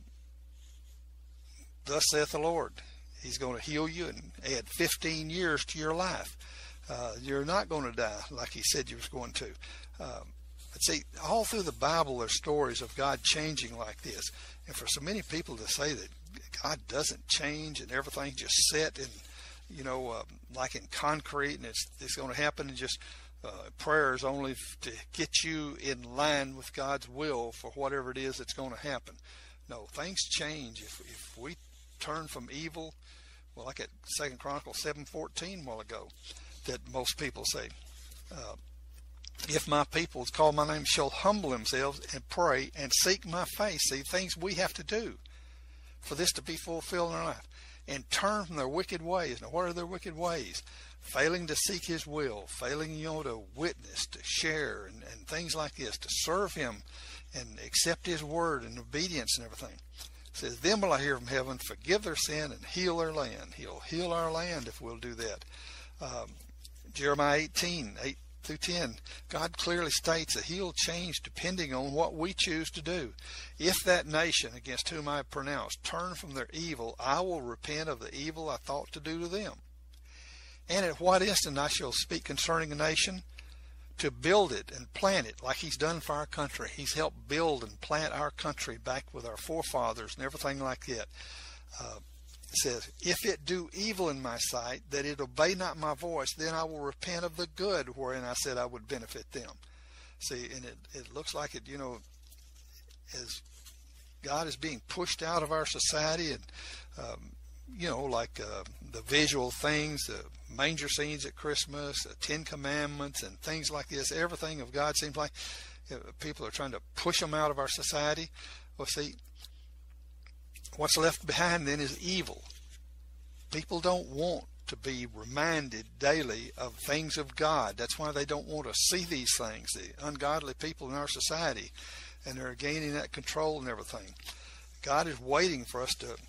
thus saith the Lord, he's going to heal you and add fifteen years to your life. Uh, you're not going to die like he said you was going to. Um, but see, all through the Bible there's stories of God changing like this. And for so many people to say that God doesn't change and everything just set in, you know, uh, like in concrete, and it's, it's going to happen, and just uh, prayers only to get you in line with God's will for whatever it is that's going to happen. No, things change if, if we turn from evil. Well, like at Second Chronicles seven fourteen a while ago, that most people say, uh, if my people call my name shall humble themselves and pray and seek my face. See, things we have to do for this to be fulfilled in our life, and turn from their wicked ways. Now, what are their wicked ways? Failing to seek his will, failing, you know, to witness, to share, and, and things like this, to serve him and accept his word and obedience and everything. It says, then will I hear from heaven, forgive their sin and heal their land. He'll heal our land if we'll do that. Um, Jeremiah eighteen, eight through ten, God clearly states that he'll change depending on what we choose to do. If that nation against whom I pronounce turn from their evil, I will repent of the evil I thought to do to them. And at what instant I shall speak concerning a nation, to build it and plant it like he's done for our country. He's helped build and plant our country back with our forefathers and everything like that. Uh, It says, if it do evil in my sight, that it obey not my voice, then I will repent of the good wherein I said I would benefit them. See, and it, it looks like it, you know, as God is being pushed out of our society, and, um, you know, like uh, the visual things, the manger scenes at Christmas, the Ten Commandments, and things like this, everything of God seems like uh, people are trying to push them out of our society. Well, see, what's left behind then is evil. People don't want to be reminded daily of things of God. That's why they don't want to see these things, the ungodly people in our society, and they're gaining that control and everything. God is waiting for us to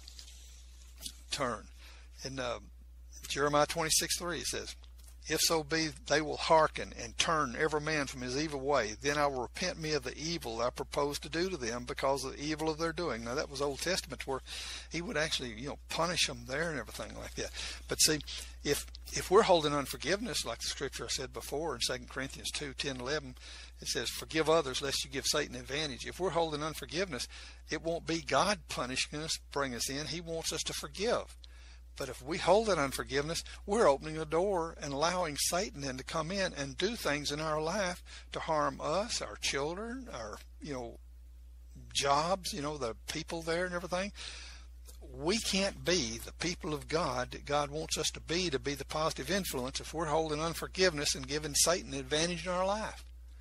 turn. In uh, Jeremiah twenty-six three it says, if so be they will hearken and turn every man from his evil way, then I will repent me of the evil I propose to do to them because of the evil of their doing. Now that was Old Testament, where he would actually, you know, punish them there and everything like that. But see, if if we're holding unforgiveness, like the scripture I said before in Second Corinthians two, ten, eleven, it says, forgive others lest you give Satan advantage. If we're holding unforgiveness, it won't be God punishing us, bring us in. He wants us to forgive. But if we hold that unforgiveness, we're opening a door and allowing Satan then to come in and do things in our life to harm us, our children, our, you know, jobs, you know, the people there and everything. We can't be the people of God that God wants us to be, to be the positive influence, if we're holding unforgiveness and giving Satan advantage in our life.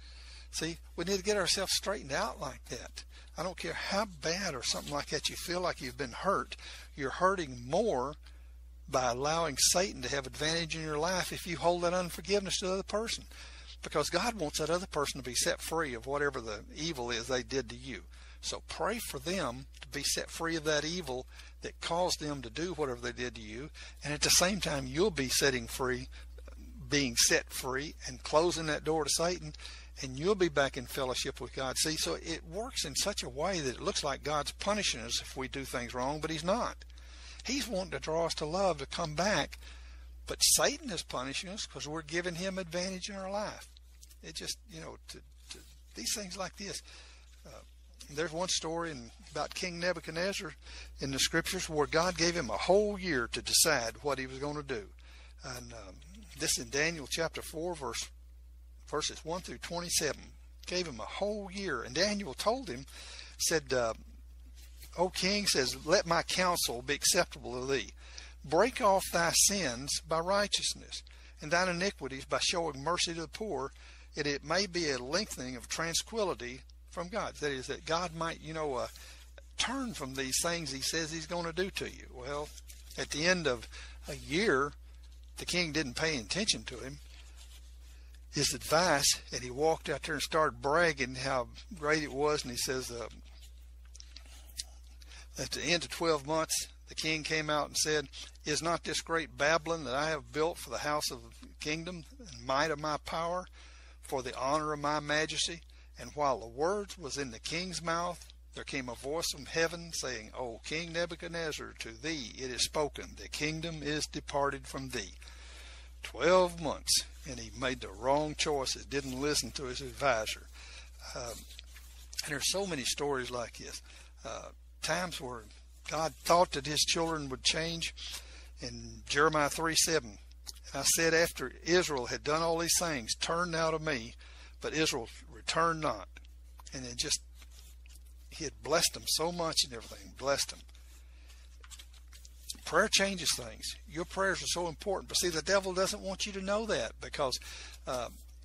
See, we need to get ourselves straightened out like that. I don't care how bad or something like that you feel like you've been hurt. You're hurting more by allowing Satan to have advantage in your life if you hold that unforgiveness to the other person. Because God wants that other person to be set free of whatever the evil is they did to you. So pray for them to be set free of that evil that caused them to do whatever they did to you. And at the same time, you'll be setting free, being set free and closing that door to Satan. And you'll be back in fellowship with God. See, so it works in such a way that it looks like God's punishing us if we do things wrong, but he's not. He's wanting to draw us to love, to come back. But Satan is punishing us because we're giving him advantage in our life. It just, you know, to, to, these things like this. Uh, there's one story in, about King Nebuchadnezzar in the scriptures where God gave him a whole year to decide what he was going to do. And um, this in Daniel chapter four, verse verses one through twenty-seven, gave him a whole year. And Daniel told him, said, uh, O king, says, let my counsel be acceptable to thee. Break off thy sins by righteousness, and thine iniquities by showing mercy to the poor, and it may be a lengthening of tranquility from God. That is, that God might, you know, uh, turn from these things he says he's going to do to you. Well, at the end of a year, the king didn't pay attention to him, his advice, and he walked out there and started bragging how great it was. And he says, uh, at the end of twelve months, the king came out and said, is not this great Babylon that I have built for the house of the kingdom and might of my power, for the honor of my majesty? And while the words was in the king's mouth, there came a voice from heaven saying, O King Nebuchadnezzar, to thee it is spoken, the kingdom is departed from thee. Twelve months, and he made the wrong choices, didn't listen to his advisor. Um, and there's so many stories like this. Uh, times where God thought that his children would change. In Jeremiah three seven, and I said, after Israel had done all these things, turn now to me, but Israel returned not. And it just, he had blessed them so much and everything, blessed them. Prayer changes things. Your prayers are so important. But see, the devil doesn't want you to know that, because uh,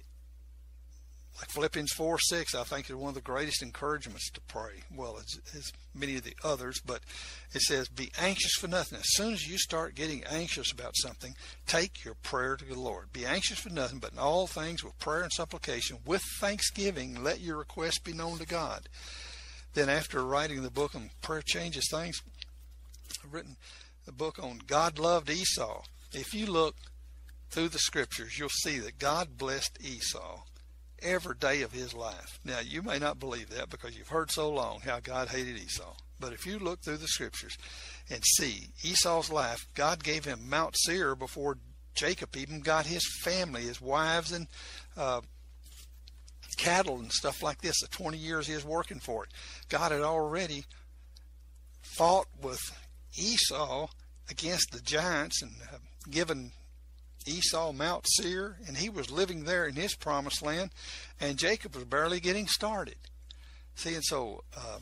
like Philippians four six, I think, is one of the greatest encouragements to pray. Well, as, as many of the others, but it says, be anxious for nothing. As soon as you start getting anxious about something, take your prayer to the Lord. Be anxious for nothing, but in all things with prayer and supplication, with thanksgiving, let your requests be known to God. Then after writing the book on Prayer Changes Things, I've written the book on God Loved Esau. If you look through the scriptures, you'll see that God blessed Esau every day of his life. Now, you may not believe that because you've heard so long how God hated Esau. But if you look through the scriptures and see Esau's life, God gave him Mount Seir before Jacob even got his family, his wives and uh, cattle and stuff like this. The twenty years he was working for it. God had already fought with Esau against the giants and uh, given Esau Mount Seir, and he was living there in his promised land, and Jacob was barely getting started. See, and so um,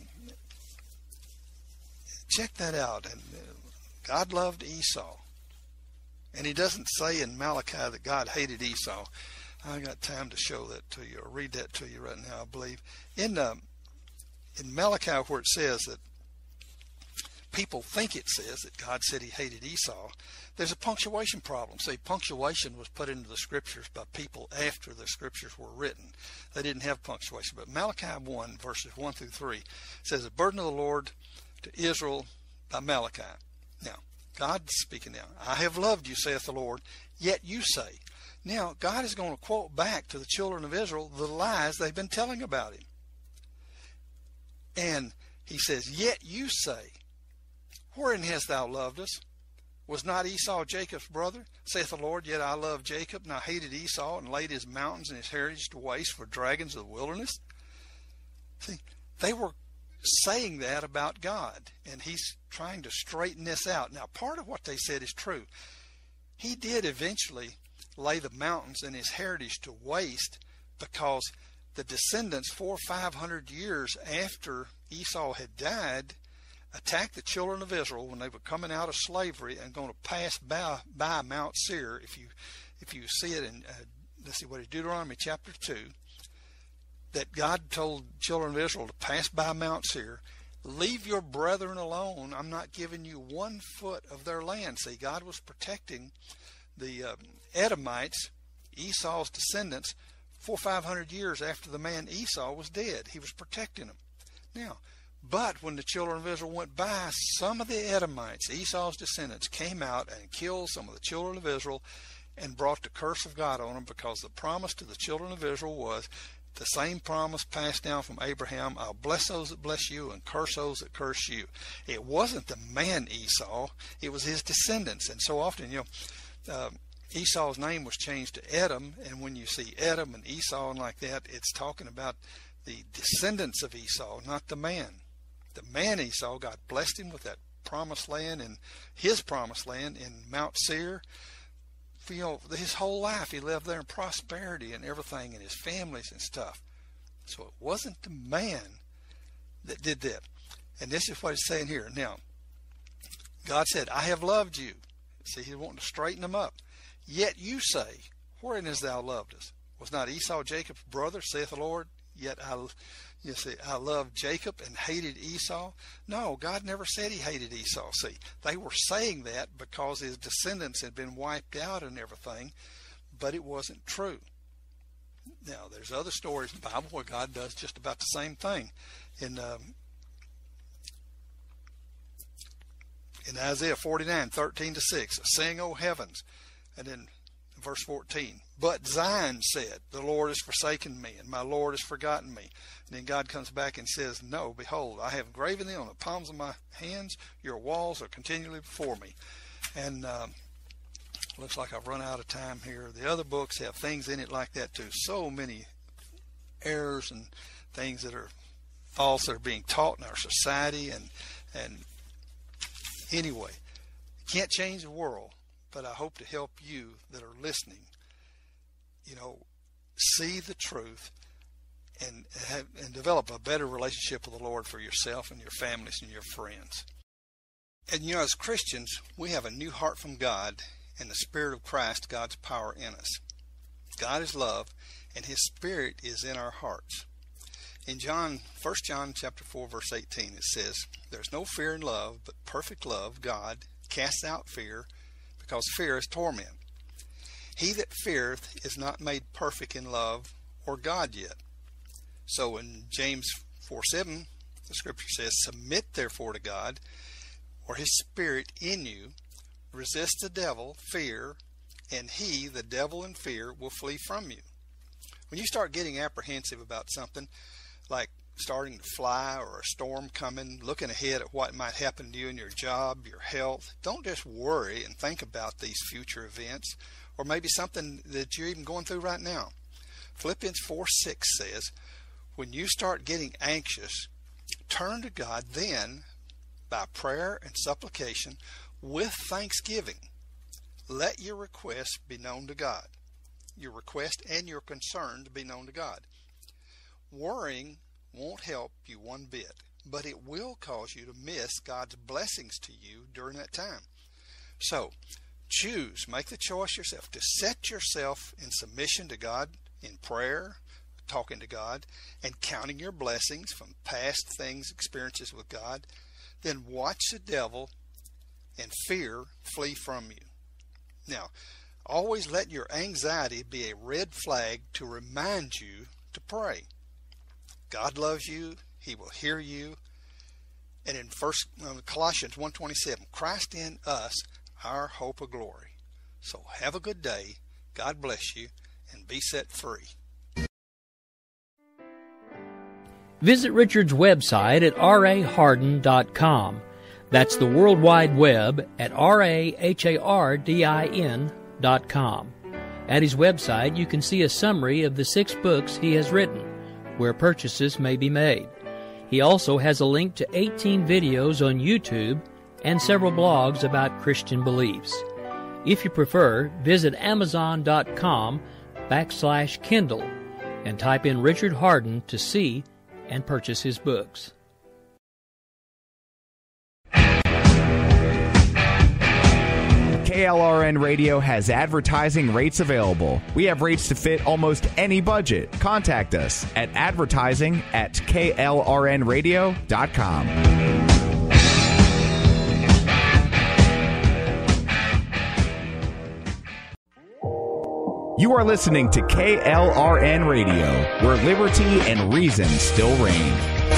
check that out. And uh, God loved Esau, and he doesn't say in Malachi that God hated Esau. I got time to show that to you or read that to you right now. I believe in uh, in Malachi, where it says that people think it says that God said he hated Esau, there's a punctuation problem. See, punctuation was put into the scriptures by people after the scriptures were written. They didn't have punctuation. But Malachi one, verses one through three, says, the burden of the Lord to Israel by Malachi. Now, God's speaking now. I have loved you, saith the Lord, yet you say. Now, God is going to quote back to the children of Israel the lies they've been telling about him. And he says, yet you say, wherein hast thou loved us? Was not Esau Jacob's brother? Saith the Lord, yet I loved Jacob, and I hated Esau, and laid his mountains and his heritage to waste for dragons of the wilderness. See, they were saying that about God, and he's trying to straighten this out. Now, part of what they said is true. He did eventually lay the mountains and his heritage to waste, because the descendants four or five hundred years after Esau had died attacked the children of Israel when they were coming out of slavery and going to pass by, by Mount Seir. If you if you see it in uh, let's see what is Deuteronomy chapter two, that God told children of Israel to pass by Mount Seir. Leave your brethren alone. I'm not giving you one foot of their land. See, God was protecting the um, Edomites, Esau's descendants, four or five hundred years after the man Esau was dead. He was protecting them. Now, but when the children of Israel went by, some of the Edomites, Esau's descendants, came out and killed some of the children of Israel and brought the curse of God on them, because the promise to the children of Israel was the same promise passed down from Abraham: I'll bless those that bless you and curse those that curse you. It wasn't the man Esau, it was his descendants. And so often, you know, uh, Esau's name was changed to Edom, and when you see Edom and Esau and like that, it's talking about the descendants of Esau, not the man. The man Esau, God blessed him with that promised land, and his promised land in Mount Seir. You know, his whole life he lived there in prosperity and everything, and his families and stuff. So it wasn't the man that did that. And this is what he's saying here. Now, God said, I have loved you. See, he's wanting to straighten them up. Yet you say, wherein hast thou loved us? Was not Esau Jacob's brother, saith the Lord? Yet I, you see, I loved Jacob and hated Esau. No, God never said he hated Esau. See, they were saying that because his descendants had been wiped out and everything, but it wasn't true. Now, there's other stories in the Bible where God does just about the same thing. In um, in Isaiah forty-nine, thirteen to six, sing, O heavens. And then verse fourteen, but Zion said, the Lord has forsaken me, and my Lord has forgotten me. And then God comes back and says, no, behold, I have graven thee on the palms of my hands. Your walls are continually before me. And um, looks like I've run out of time here. The other books have things in it like that too. So many errors and things that are false that are being taught in our society. And, and anyway, can't change the world, but I hope to help you that are listening, you know, see the truth and have, and develop a better relationship with the Lord for yourself and your families and your friends. And you know, as Christians, we have a new heart from God, and the Spirit of Christ, God's power in us. God is love, and His Spirit is in our hearts. In John, First John chapter four, verse eighteen, it says, there's no fear in love, but perfect love, God, casts out fear, because fear is torment. He that feareth is not made perfect in love or God yet. So in James four seven, the scripture says, submit therefore to God, or His Spirit in you. Resist the devil, fear, and he, the devil and fear, will flee from you. When you start getting apprehensive about something, like starting to fly or a storm coming, looking ahead at what might happen to you in your job, your health, don't just worry and think about these future events, or maybe something that you're even going through right now. Philippians four six says, when you start getting anxious, turn to God then by prayer and supplication with thanksgiving. Let your requests be known to God. Your request and your concern to be known to God. Worrying won't help you one bit, but it will cause you to miss God's blessings to you during that time. So, choose, make the choice yourself to set yourself in submission to God in prayer, talking to God, and counting your blessings from past things, experiences with God. Then watch the devil and fear flee from you. Now, always let your anxiety be a red flag to remind you to pray. God loves you. He will hear you. And in First uh, Colossians one twenty-seven, Christ in us, our hope of glory. So have a good day. God bless you, and be set free. Visit Richard's website at r a hardin dot com. That's the World Wide Web at r a hardin dot com. At his website, you can see a summary of the six books he has written, where purchases may be made. He also has a link to eighteen videos on YouTube and several blogs about Christian beliefs. If you prefer, visit amazon dot com backslash Kindle and type in Richard Hardin to see and purchase his books. K K L R N Radio has advertising rates available. We have rates to fit almost any budget. Contact us at advertising at K L R N radio dot com. You are listening to K L R N Radio, where liberty and reason still reign.